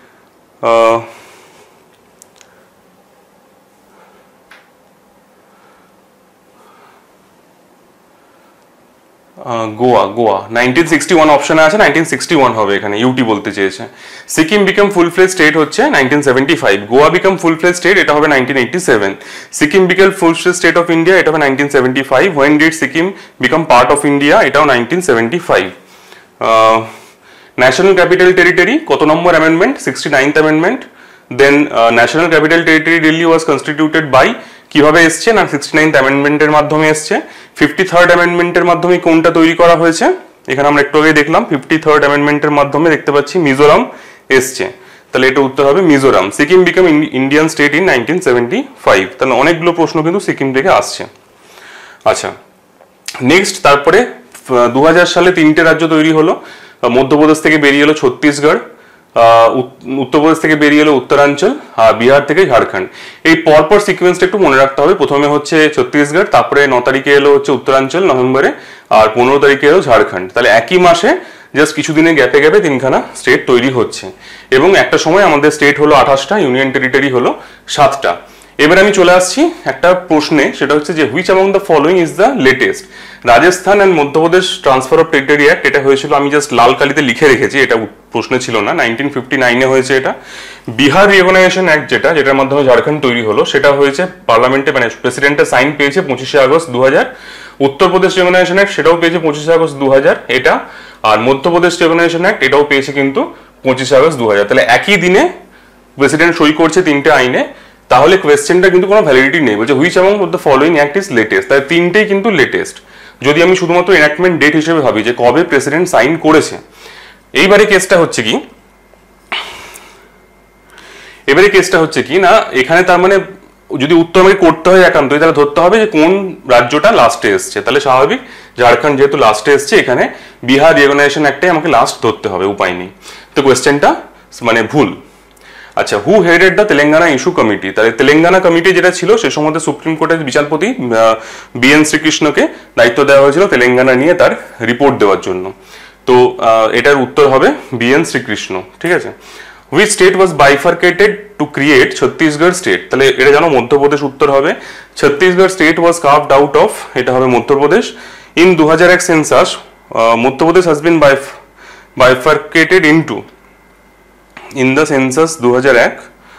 Goa Goa nineteen sixty one অপশনে আছে, নাইনটিন সিক্সটি ওয়ান হবে, এখানে ইউটি বলতে চেয়েছে। Sikkim became full fledge state হচ্ছে nineteen seventy five, Goa became full fledge state এটা হবে nineteen eighty seven. Sikkim became full fledge state of India এটা হবে nineteen seventy five. When did Sikkim become part of India, এটাও nineteen seventy five. National capital territory কত নম্বর অ্যামেন্ডমেন্ট? Sixty ninth amendment. Then national capital territory Delhi was constituted by, কিভাবে এসছে না সিক্সটি নাইনথ অ্যামেন্ডমেন্টের মাধ্যমে এসছে। ফিফটি থার্ড অ্যামেন্ডমেন্টের মাধ্যমে কোনটা তৈরি করা হয়েছে? এখানে আমরা একটু আগে দেখলাম ফিফটি থার্ড অ্যামেন্ডমেন্টের মাধ্যমে দেখতে পাচ্ছি মিজোরাম এসছে, তাহলে এটা উত্তর হবে Mizoram. Sikkim became Indian state in nineteen seventy five. তাহলে অনেকগুলো প্রশ্ন কিন্তু সিকিম থেকে আসছে। আচ্ছা নেক্সট, তারপরে দু হাজার সালে তিনটে রাজ্য তৈরি হলো। মধ্যপ্রদেশ থেকে বেরিয়ে এলো ছত্তিশগড়, উত্তরপ্রদেশ থেকে বেরিয়ে এলো উত্তরাঞ্চল, আর বিহার থেকে ঝাড়খণ্ড। এই পরপর সিকোয়েন্সটা একটু মনে রাখতে হবে। প্রথমে হচ্ছে ছত্তিশগড়, তারপরে ন তারিখে এলো হচ্ছে উত্তরাঞ্চল নভেম্বরে, আর পনেরো তারিখে এলো ঝাড়খণ্ড। তাহলে একই মাসে জাস্ট কিছুদিনের গ্যাপে গ্যাপে তিনখানা স্টেট তৈরি হচ্ছে, এবং একটা সময় আমাদের স্টেট হলো আঠাশটা, ইউনিয়ন টেরিটরি হলো সাতটা। এবার আমি চলে আসছি একটা প্রশ্নে, সেটা হচ্ছে যে which among the following is the latest? Rajasthan and Madhya Pradesh transfer of territory act, এটা হয়েছিল, আমি জাস্ট লাল কালিতে লিখে রেখেছি, এটা প্রশ্নে ছিল না, নাইনটিন ফিফটি নাইনে হয়েছে এটা। বিহার রিঅর্গানাইজেশন অ্যাক্ট যেটা, যেটার মাধ্যমে ঝাড়খণ্ড তৈরি হলো, সেটা হয়েছে পার্লামেন্টে, মানে প্রেসিডেন্টের সাইন পেয়েছে পঁচিশে আগস্ট দু হাজার। উত্তরপ্রদেশ রিঅর্গানাইজেশন অ্যাক্ট সেটাও পেয়েছে পঁচিশে আগস্ট দু হাজার এটা, আর মধ্যপ্রদেশ রিঅর্গানাইজেশন অ্যাক্ট এটাও পেয়েছে কিন্তু পঁচিশে আগস্ট দু হাজার। তাহলে একই দিনে প্রেসিডেন্ট সই করছে তিনটে আইনে, তাহলে কোয়েশ্চেনটা কিন্তু কোনো ভ্যালিডিটি নেই। বলছে which among the following act is latest, তাই তিনটেই কিন্তু লেটেস্ট। যদি আমি শুধুমাত্র এনাক্টমেন্ট ডেট হিসেবে ভাবি যে কবে প্রেসিডেন্ট সাইন করেছে। এইবারে কেসটা হচ্ছে কি, এবারে কেসটা হচ্ছে কি না, এখানে তার মানে যদি উত্তর আমাকে করতে হয় একান্তই, তাহলে ধরতে হবে যে কোন রাজ্যটা লাস্টে এসছে। তাহলে স্বাভাবিক ঝাড়খণ্ড যেহেতু লাস্টে এসছে, এখানে বিহার রিঅর্গানাইজেশন অ্যাক্টে আমাকে লাস্ট ধরতে হবে, উপায় নেই। তো কোয়েশ্চেনটা মানে ভুল। আচ্ছা, who headed the Telangana issue committee? তাহলে তেলেঙ্গানা কমিটি যেটা ছিল সে সময় সুপ্রিম কোর্টের বিচারপতি বি এন শ্রীকৃষ্ণকে দায়িত্ব দেওয়া হয়েছিল তেলেঙ্গানা নিয়ে তার রিপোর্ট দেওয়ার জন্য। তো এটার উত্তর হবে বি এন শ্রীকৃষ্ণ, ঠিক আছে। Which state was bifurcated to create Chhattisgarh state? তাহলে এটা জানো মধ্যপ্রদেশ উত্তর হবে। Chhattisgarh state was carved out of, এটা হবে মধ্যপ্রদেশ। ইন দু হাজার এক census Madhya Pradesh has been bifurcated into, in the census দু হাজার এক,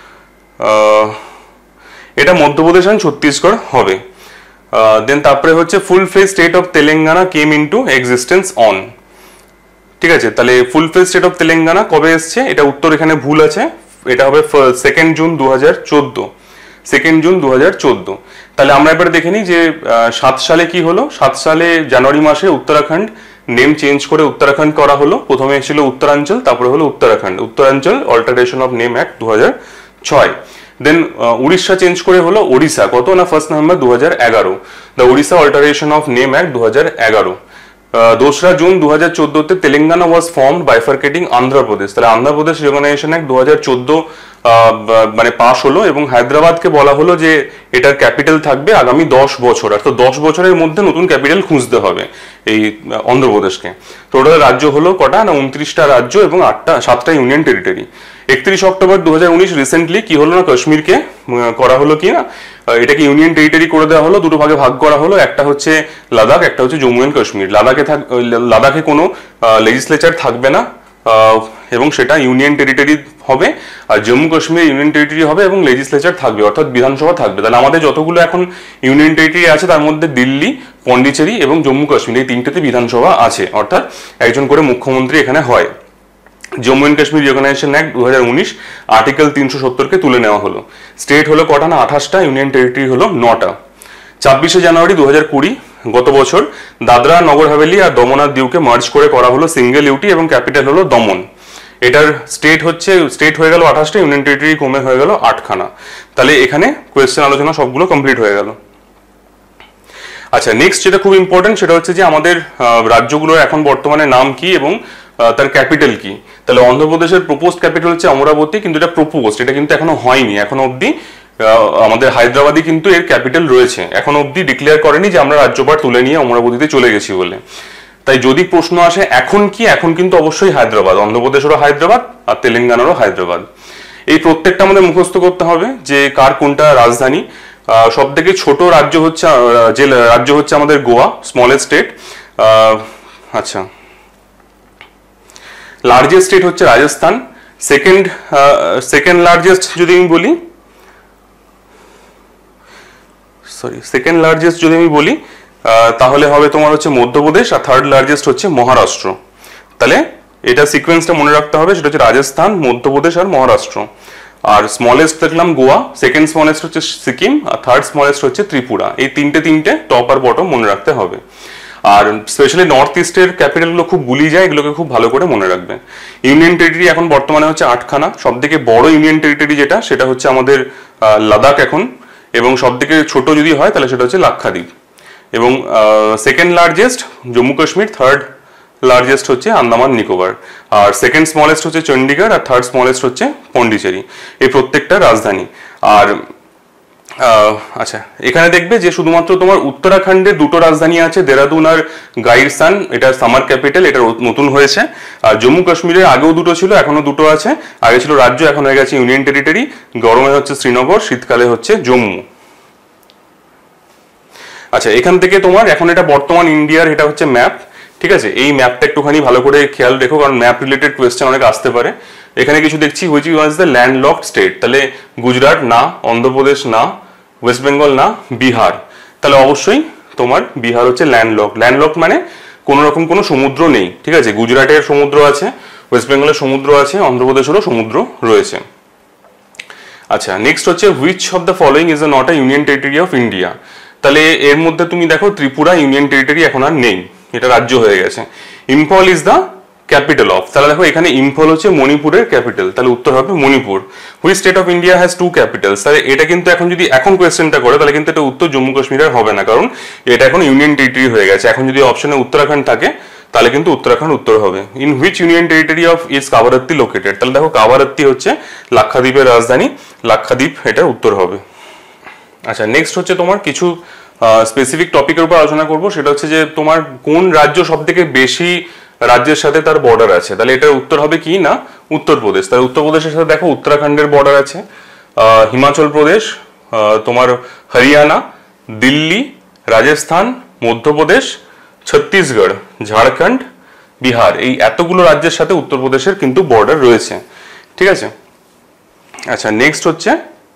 এটা মধ্যপ্রদেশ আর ছত্তিশগড় হবে। দেন তারপরে হচ্ছে full fledge state of Telangana came into existence on, ঠিক আছে। তাহলে full fledge state of Telangana কবে এসছে? এটা উত্তর এখানে ভুল আছে, এটা হবে সেকেন্ড জুন দু হাজার চোদ্দ, সেকেন্ড জুন দু হাজার চোদ্দ। তাহলে আমরা এবার দেখে নিই যে সাত সালে কি হলো। সাত সালে জানুয়ারি মাসে উত্তরাখণ্ড নেম চেঞ্জ করে উত্তরাখণ্ড করা হলো। প্রথমে ছিল উত্তরাঞ্চল, তারপরে হলো Uttarakhand, Uttaranchal alteration of name act দু হাজার ছয়। দেন উড়িষ্যা চেঞ্জ করে হলো ওড়িশা, কত না ফার্স্ট নভেম্বর দু হাজার এগারো, the Orissa alteration of name act দু হাজার এগারো। দোসরা জুন দু হাজার চোদ্দতে Telangana was formed bifurcating Andhra Pradesh. তাহলে আন্ধ্রপ্রদেশ রিঅর্গানাইজেশন অ্যাক্ট দু হাজার চোদ্দ মানে পাস হলো, এবং হায়দ্রাবাদকে বলা হলো যে এটার ক্যাপিটাল থাকবে আগামী দশ বছর, অর্থাৎ দশ বছরের মধ্যে নতুন ক্যাপিটাল খুঁজতে হবে এই অন্ধ্রপ্রদেশকে। টোটাল রাজ্য হলো কটা না উনত্রিশটা রাজ্য এবং আটটা সাতটা ইউনিয়ন টেরিটরি। একত্রিশ অক্টোবর দু হাজার উনিশ রিসেন্টলি কি হলো না, কাশ্মীরকে করা হলো কি না, এটাকে ইউনিয়ন টেরিটরি করে দেওয়া হলো, দুটো ভাগে ভাগ করা হলো, একটা হচ্ছে লাদাখ, একটা হচ্ছে জম্মু অ্যান্ড কাশ্মীর। লাদাখে থাক লাদাখে কোনো লেজিসলেচার থাকবে না এবং সেটা ইউনিয়ন টেরিটরি হবে, আর জম্মু কাশ্মীর ইউনিয়ন টেরিটরি হবে এবং লেজিসলেচার থাকবে, অর্থাৎ বিধানসভা থাকবে। তাহলে আমাদের যতগুলো এখন ইউনিয়ন টেরিটরি আছে তার মধ্যে দিল্লি, পন্ডিচেরি এবং জম্মু কাশ্মীর এই তিনটেতে বিধানসভা আছে, অর্থাৎ একজন করে মুখ্যমন্ত্রী এখানে হয়। Jammu and Kashmir reorganisation act দু হাজার উনিশ আর্টিকেল তিনশো সত্তরকে তুলে নেওয়া হলো। স্টেট হলো কটা না আঠাশটা, ইউনিয়ন টেরিটরি হলো নটা। ছাব্বিশে জানুয়ারি দু হাজার কুড়ি গত বছর দাদরা নগর হাভেলি আর দমন আর দিউকে মার্জ করে করা হলো সিঙ্গেল ইউটি এবং ক্যাপিটাল হলো দমন। এটার স্টেট হচ্ছে স্টেট হয়ে গেল আঠাশটা, ইউনিয়ন টেরিটরি কমে হয়ে গেল আটখানা। তাহলে এখানে কোয়েশ্চেন আলোচনা সবগুলো কমপ্লিট হয়ে গেল। আচ্ছা, নেক্সট যেটা খুব ইম্পর্টেন্ট সেটা হচ্ছে যে আমাদের রাজ্যগুলোর এখন বর্তমানে নাম কি এবং তার ক্যাপিটাল কি। তাহলে অন্ধ্রপ্রদেশের প্রপোজড ক্যাপিটাল হচ্ছে অমরাবতী, কিন্তু এটা প্রপোজড, এটা কিন্তু এখনো হয়নি। এখনো অবধি আমাদের হায়দ্রাবাদই কিন্তু এর ক্যাপিটাল রয়েছে, এখনো অবধি ডিক্লেয়ার করেনি যে আমরা রাজ্যপাট তুলে নিয়ে অমরাবতীতে চলে গেছি বলে। তাই যদি প্রশ্ন আসে এখন কি, এখন কিন্তু অবশ্যই হায়দ্রাবাদ, অন্ধ্রপ্রদেশেরও হায়দ্রাবাদ আর তেলেঙ্গানারও হায়দ্রাবাদ। এই প্রত্যেকটা আমাদের মুখস্থ করতে হবে যে কার কোনটা রাজধানী। সব থেকে ছোট রাজ্য হচ্ছে যে রাজ্য হচ্ছে আমাদের গোয়া, স্মলেস্ট স্টেট। আচ্ছা, লার্জেস্ট স্টেট হচ্ছে রাজস্থান। সেকেন্ড সেকেন্ড লার্জেস্ট যদি আমি বলি সরি সেকেন্ড লার্জেস্ট যদি আমি বলি তাহলে হবে তোমার হচ্ছে মধ্যপ্রদেশ, আর থার্ড লার্জেস্ট হচ্ছে মহারাষ্ট্র। তাহলে এটা সিকোয়েন্সটা মনে রাখতে হবে, সেটা হচ্ছে রাজস্থান, মধ্যপ্রদেশ আর মহারাষ্ট্র। আর স্মলেস্ট দেখলাম গোয়া, সেকেন্ড স্মলেস্ট হচ্ছে সিকিম, আর থার্ড স্মলেস্ট হচ্ছে ত্রিপুরা। এই তিনটে তিনটে টপ আর বটম মনে রাখতে হবে। আর স্পেশালি নর্থ ইস্টের ক্যাপিটালগুলো খুব গুলি যায়, এগুলোকে খুব ভালো করে মনে রাখবে। ইউনিয়ন টেরিটরি এখন বর্তমানে হচ্ছে আটখানা। সব থেকে বড় ইউনিয়ন টেরিটরি যেটা সেটা হচ্ছে আমাদের লাদাখ এখন, এবং সব থেকে ছোট যদি হয় তাহলে সেটা হচ্ছে লাক্ষাদ্বীপ। এবং second largest Jammu Kashmir, third largest হচ্ছে আন্দামান নিকোবর, আর সেকেন্ড স্মলেস্ট হচ্ছে চণ্ডীগড়, আর থার্ড স্মলেস্ট হচ্ছে পন্ডিচেরি। এই প্রত্যেকটা রাজধানী। আর আচ্ছা, এখানে দেখবে যে শুধুমাত্র তোমার উত্তরাখণ্ডে দুটো রাজধানী আছে, দেরাদুন আর গাইরসান, এটা সামার ক্যাপিটাল, এটা নতুন হয়েছে। আর জম্মু কাশ্মীরে আগেও দুটো ছিল, এখনো দুটো আছে। আগে ছিল রাজ্য, এখন হয়ে গেছে ইউনিয়ন টেরিটরি। গরমে হচ্ছে শ্রীনগর, শীতকালে হচ্ছে জম্মু। আচ্ছা, এখান থেকে তোমার এখন এটা বর্তমান ইন্ডিয়ার, এটা হচ্ছে ম্যাপ, ঠিক আছে। এই ম্যাপটা একটুখানি ভালো করে খেয়াল রেখো, কারণ ম্যাপ রিলেটেড কোয়েশ্চেন অনেক আসতে পারে। এখানে কিছু দেখছি which was the landlocked state, তাহলে গুজরাট না, অন্ধ্রপ্রদেশ না, ওয়েস্ট বেঙ্গল না, বিহার। তাহলে অবশ্যই তোমার বিহার হচ্ছে ল্যান্ডলক। ল্যান্ডলক মানে কোনো রকম কোনো সমুদ্র নেই, ঠিক আছে। গুজরাটের সমুদ্র আছে, ওয়েস্ট বেঙ্গলের সমুদ্র আছে, অন্ধ্রপ্রদেশেরও সমুদ্র রয়েছে। আচ্ছা, নেক্সট হচ্ছে which of the following is not a union territory of India. তাহলে এর মধ্যে তুমি দেখো ত্রিপুরা ইউনিয়ন টেরিটরি এখন আর নেই, এটা রাজ্য হয়ে গেছে। Imphal is the capital of, তাহলে দেখো এখানে ইম্ফল হচ্ছে মণিপুরের ক্যাপিটাল, তাহলে উত্তর হবে Manipur. Which state of India has two capitals, তাহলে এটা কিন্তু এখন যদি এখন কোয়েশ্চেনটা করে তাহলে কিন্তু এটা উত্তর জম্মু কাশ্মীরের হবে না, কারণ এটা এখন ইউনিয়ন টেরিটরি হয়ে গেছে। এখন যদি অপশনে উত্তরাখণ্ড থাকে তাহলে কিন্তু উত্তরাখণ্ড উত্তর হবে। In which union territory of is Kavaratti located, তাহলে দেখো কাভারাত্তি হচ্ছে লাক্ষাদ্বীপের রাজধানী, লাক্ষাদ্বীপ এটা উত্তর হবে। আচ্ছা, নেক্সট হচ্ছে তোমার কিছু স্পেসিফিক টপিকের উপর আলোচনা করব, সেটা হচ্ছে যে তোমার কোন রাজ্য সব থেকে বেশি রাজ্যের সাথে তার বর্ডার আছে। তাহলে এটার উত্তর হবে কি না উত্তরপ্রদেশ। তাহলে উত্তরপ্রদেশের সাথে দেখো উত্তরাখণ্ডের বর্ডার আছে, হিমাচল প্রদেশ, তোমার হরিয়ানা, দিল্লি, রাজস্থান, মধ্যপ্রদেশ, ছত্তিশগড়, ঝাড়খণ্ড, বিহার, এই এতগুলো রাজ্যের সাথে উত্তরপ্রদেশের কিন্তু বর্ডার রয়েছে, ঠিক আছে। আচ্ছা, নেক্সট হচ্ছে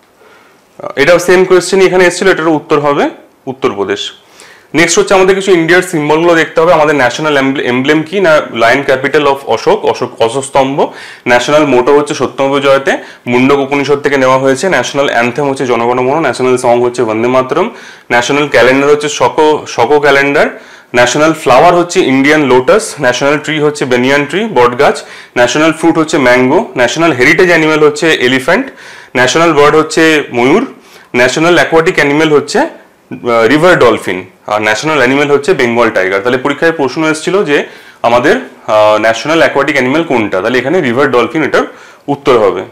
এটাও সেম কোয়েশ্চেনই এখানে এসেছিল, এটার উত্তর হবে উত্তরপ্রদেশ। নেক্সট হচ্ছে আমাদের কিছু ইন্ডিয়ার সিম্বলগুলো দেখতে হবে। আমাদের ন্যাশনাল এমব্লেম কি না lion capital of Ashoka, Ashoka অশ্বস্তম্ভ। ন্যাশনাল মোটো হচ্ছে সত্যমেব জয়তে, মুন্ডক উপনিষদ থেকে নেওয়া হয়েছে। ন্যাশনাল অ্যান্থেম হচ্ছে জনগণ মন, ন্যাশনাল সং হচ্ছে বন্দে মাতরম। ন্যাশনাল ক্যালেন্ডার হচ্ছে শকো শকো ক্যালেন্ডার। ন্যাশনাল ফ্লাওয়ার হচ্ছে ইন্ডিয়ান লোটাস। ন্যাশনাল ট্রি হচ্ছে বেনিয়ান ট্রি, বট গাছ। ন্যাশনাল ফ্রুট হচ্ছে ম্যাঙ্গো। ন্যাশনাল হেরিটেজ অ্যানিমেল হচ্ছে এলিফ্যান্ট। ন্যাশনাল বার্ড হচ্ছে ময়ূর। ন্যাশনাল অ্যাকোয়াটিক অ্যানিমেল হচ্ছে রিভার ডলফিন। আর ন্যাশনাল অ্যানিমেল হচ্ছে বেঙ্গল টাইগার। তাহলে পরীক্ষায় প্রশ্ন এসেছিল যে আমাদের ন্যাশনাল অ্যাকোয়াটিক অ্যানিমেল কোনটা, তাহলে এখানে রিভার ডলফিন এটার উত্তর হবে।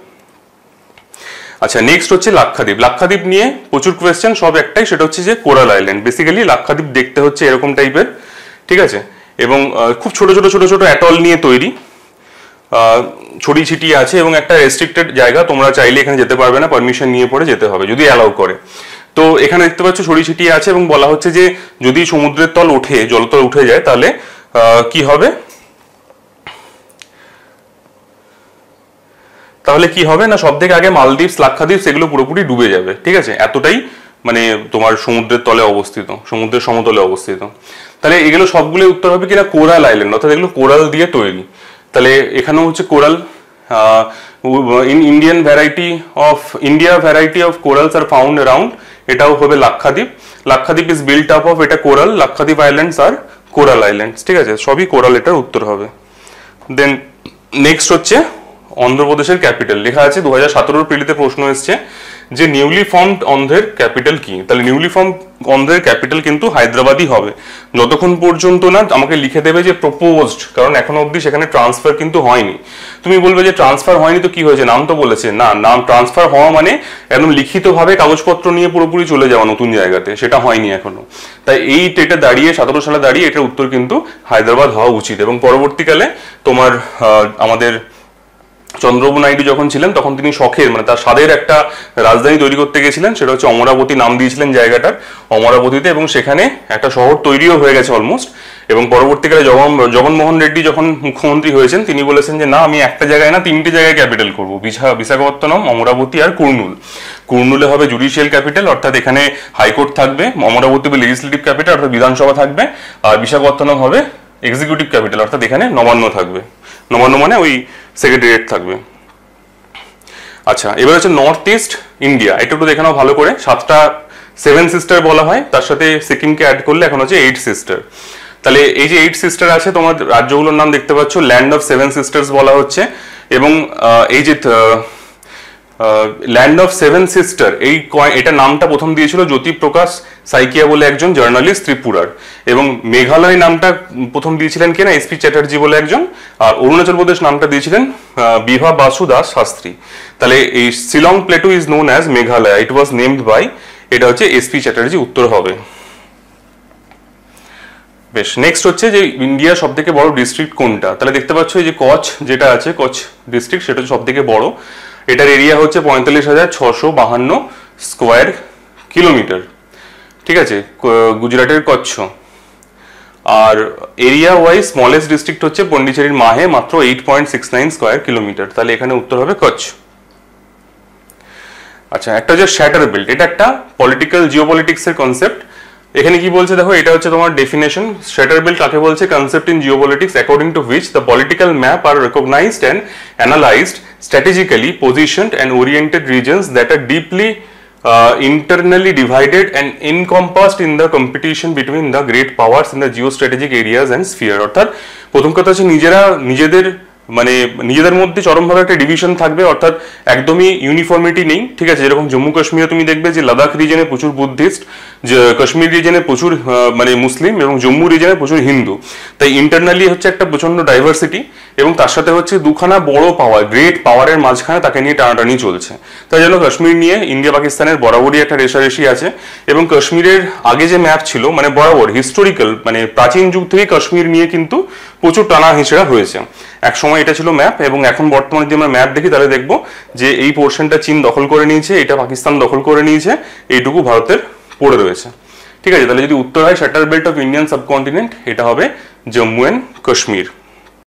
আচ্ছা, নেক্সট হচ্ছে লাক্ষাদ্বীপ। লাক্ষাদ্বীপ নিয়ে প্রচুর কোয়েশ্চেন, সব একটাই, সেটা হচ্ছে যে কোরাল আইল্যান্ড। বেসিক্যালি লাক্ষাদ্বীপ দেখতে হচ্ছে এরকম টাইপের, ঠিক আছে, এবং খুব ছোট ছোট ছোট ছোট অ্যাটল নিয়ে তৈরি, ছড়িয়ে ছিটিয়ে আছে, এবং একটা রেস্ট্রিক্টেড জায়গা, তোমরা চাইলে এখানে যেতে পারবে না, পারমিশন নিয়ে পরে যেতে হবে যদি অ্যালাউ করে। তো এখানে দেখতে পাচ্ছ ছড়িয়ে ছিটিয়ে আছে, এবং বলা হচ্ছে যে যদি সমুদ্রের তল ওঠে, জলতল উঠে যায়, তাহলে কি হবে তাহলে কি হবে না সব থেকে আগে মালদ্বীপ, লাক্ষাদ্বীপ সেগুলো পুরোপুরি ডুবে যাবে, ঠিক আছে। এতটাই মানে তোমার সমুদ্রের তলে অবস্থিত, সমুদ্রের সমতলে অবস্থিত। তাহলে এগুলো সবগুলো উত্তর হবে কিনা কোরাল আইল্যান্ড, অর্থাৎ এগুলো কোরাল দিয়ে তৈরি। তাহলে এখানেও হচ্ছে coral. In Indian variety of India variety of corals are found around এটাও হবে Lakshadweep. Lakshadweep is built up of, এটা coral, Lakshadweep islands are coral islands, ঠিক আছে, সবই কোরাল, এটার উত্তর হবে। দেন নেক্সট হচ্ছে অন্ধ্রপ্রদেশের ক্যাপিটাল। লেখা আছে দু হাজার সতেরোর প্রিলিতে প্রশ্ন এসছে যে নিউলি ফর্মড অন্ধ্রের ক্যাপিটাল কি? তাহলে নিউলি ফর্ম অন্ধ্রের ক্যাপিটাল কিন্তু হায়দ্রাবাদই হবে, যতক্ষণ পর্যন্ত না আমাকে লিখে দেবে যে প্রপোজড, কারণ এখনো অবধি সেখানে ট্রান্সফার কিন্তু হয়নি। তুমি বলবে যে ট্রান্সফার হয়নি তো কি হয়েছে, নাম তো বলেছে, না, নাম ট্রান্সফার হওয়া মানে একদম লিখিতভাবে কাগজপত্র নিয়ে পুরোপুরি চলে যাওয়া নতুন জায়গাতে, সেটা হয়নি এখনো। তাই এই এটা দাঁড়িয়ে সতেরো সালে দাঁড়িয়ে এটার উত্তর কিন্তু হায়দ্রাবাদ হওয়া উচিত। এবং পরবর্তীকালে তোমার আমাদের চন্দ্রবাবু নাইডু যখন ছিলেন তখন তিনি শখের মানে তার স্বাদের একটা রাজধানী তৈরি করতে গেছিলেন, সেটা হচ্ছে অমরাবতী, নাম দিয়েছিলেন জায়গাটার অমরাবতীতে, এবং সেখানে একটা শহর তৈরিও হয়ে গেছে অলমোস্ট। এবং পরবর্তীকালে জগন জগনমোহন রেড্ডি যখন মুখ্যমন্ত্রী হয়েছেন তিনি বলেছেন যে না, আমি একটা জায়গায় না তিনটে জায়গায় ক্যাপিটাল করবো, বিশাখাপত্তনম, অমরাবতী আর কুর্নুল। কুর্নুলে হবে জুডিশিয়াল ক্যাপিটাল, অর্থাৎ এখানে হাইকোর্ট থাকবে, অমরাবতী হবে লেজিসলেটিভ ক্যাপিটাল অর্থাৎ বিধানসভা থাকবে, আর বিশাখাপত্তনম হবে এক্সিকিউটিভ ক্যাপিটাল অর্থাৎ এখানে নবান্ন থাকবে। নবান্ন মানে ওই সেক্রেটারিয়েট থাকবে। আচ্ছা, এবার হচ্ছে নর্থ ইস্ট ইন্ডিয়া, এটা একটু দেখে নাও ভালো করে। সাতটা সেভেন সিস্টার বলা হয়, তার সাথে সিকিমকে অ্যাড করলে এখন হচ্ছে এইট সিস্টার। তাহলে এই যে এইট সিস্টার আছে, তোমার রাজ্যগুলোর নাম দেখতে পাচ্ছ, ল্যান্ড অফ সেভেন সিস্টার্স বলা হচ্ছে। এবং এই যে ল্যান্ড অফ সেভেন সিস্টার, এই এটা নামটা প্রথম দিয়েছিল জ্যোতিপ্রকাশ সাইকিয়া বলে একজন জার্নালিস্ট ত্রিপুরার। এবং মেঘালয় নামটা প্রথম দিয়েছিলেন কে না, এসপি চ্যাটার্জি বলে একজন। আর অরুণাচল প্রদেশ নামটা দিয়েছিলেন বিভা বাসু দাস শাস্ত্রী। তাহলে এই Shillong plateau is known as Meghalaya, it was named by, এটা হচ্ছে এসপি চ্যাটার্জি, উত্তর হবে। বেশ, নেক্সট হচ্ছে যে ইন্ডিয়ার সব থেকে বড় ডিস্ট্রিক্ট কোনটা? তাহলে দেখতে পাচ্ছ এই যে কচ্ছ যেটা আছে, কচ্ছ ডিস্ট্রিক্ট, সেটা হচ্ছে সব থেকে বড়। এটার এরিয়া হচ্ছে পঁয়তাল্লিশ হাজার ছশো বাহান্ন স্কোয়ার কিলোমিটার, ঠিক আছে, গুজরাটের কচ্ছ। আর এরিয়া ওয়াইজ স্মলেস্ট ডিস্ট্রিক্ট হচ্ছে পন্ডিচেরির মাহে, মাত্র eight point six nine square kilometre. তাহলে এখানে উত্তর হবে কচ্ছ। আচ্ছা, একটা হচ্ছে শ্যাটার বেল্ট, এটা একটা পলিটিক্যাল জিওপলিটিক্সের কনসেপ্ট। এখানে কি বলছে দেখো, এটা হচ্ছে তোমার ডেফিনেশন। শ্যাটার বেল্ট কাকে বলছে? Concept in geopolitics according to which the political map are recognised and analysed strategically positioned and oriented regions that are deeply uh, internally divided and encompassed in the competition between the great powers in the geostrategic areas and sphere। অর্থাৎ প্রথম কথা হচ্ছে নিজেরা নিজেদের মানে নিজেদের মধ্যে চরমভাবে একটা ডিভিশন থাকবে, অর্থাৎ একদমই ইউনিফর্মিটি নেই, ঠিক আছে। যেরকম জম্মু কাশ্মীরে তুমি দেখবে যে লাদাখ রিজনে প্রচুর বুদ্ধিস্ট, কাশ্মীর রিজনে প্রচুর মানে মুসলিম, এবং জম্মু রিজনে প্রচুর হিন্দু। তাই ইন্টারনালি হচ্ছে একটা প্রচন্ড ডাইভার্সিটি, এবং তার সাথে হচ্ছে দুখানা বড় পাওয়ার, গ্রেট পাওয়ারের মাঝখানে তাকে নিয়ে টানাটানি চলছে। তাই জন্য কাশ্মীর নিয়ে ইন্ডিয়া পাকিস্তানের বরাবরই একটা রেশারেশি আছে। এবং কাশ্মীরের আগে যে ম্যাপ ছিল মানে বরাবর হিস্টোরিক্যাল মানে প্রাচীন যুগ থেকে কাশ্মীর নিয়ে কিন্তু প্রচুর টানা হিঁচড়া হয়েছে। এক সময় এটা ছিল ম্যাপ, এবং এখন বর্তমানে যদি আমরা ম্যাপ দেখি তাহলে দেখবো যে এই পোর্শনটা চীন দখল করে নিয়েছে, এটা পাকিস্তান দখল করে নিয়েছে, এইটুকু ভারতের পড়ে রয়েছে, ঠিক আছে। তাহলে যদি উত্তর হয় shatter belt of Indian subcontinent, এটা হবে জম্মু অ্যান্ড কাশ্মীর।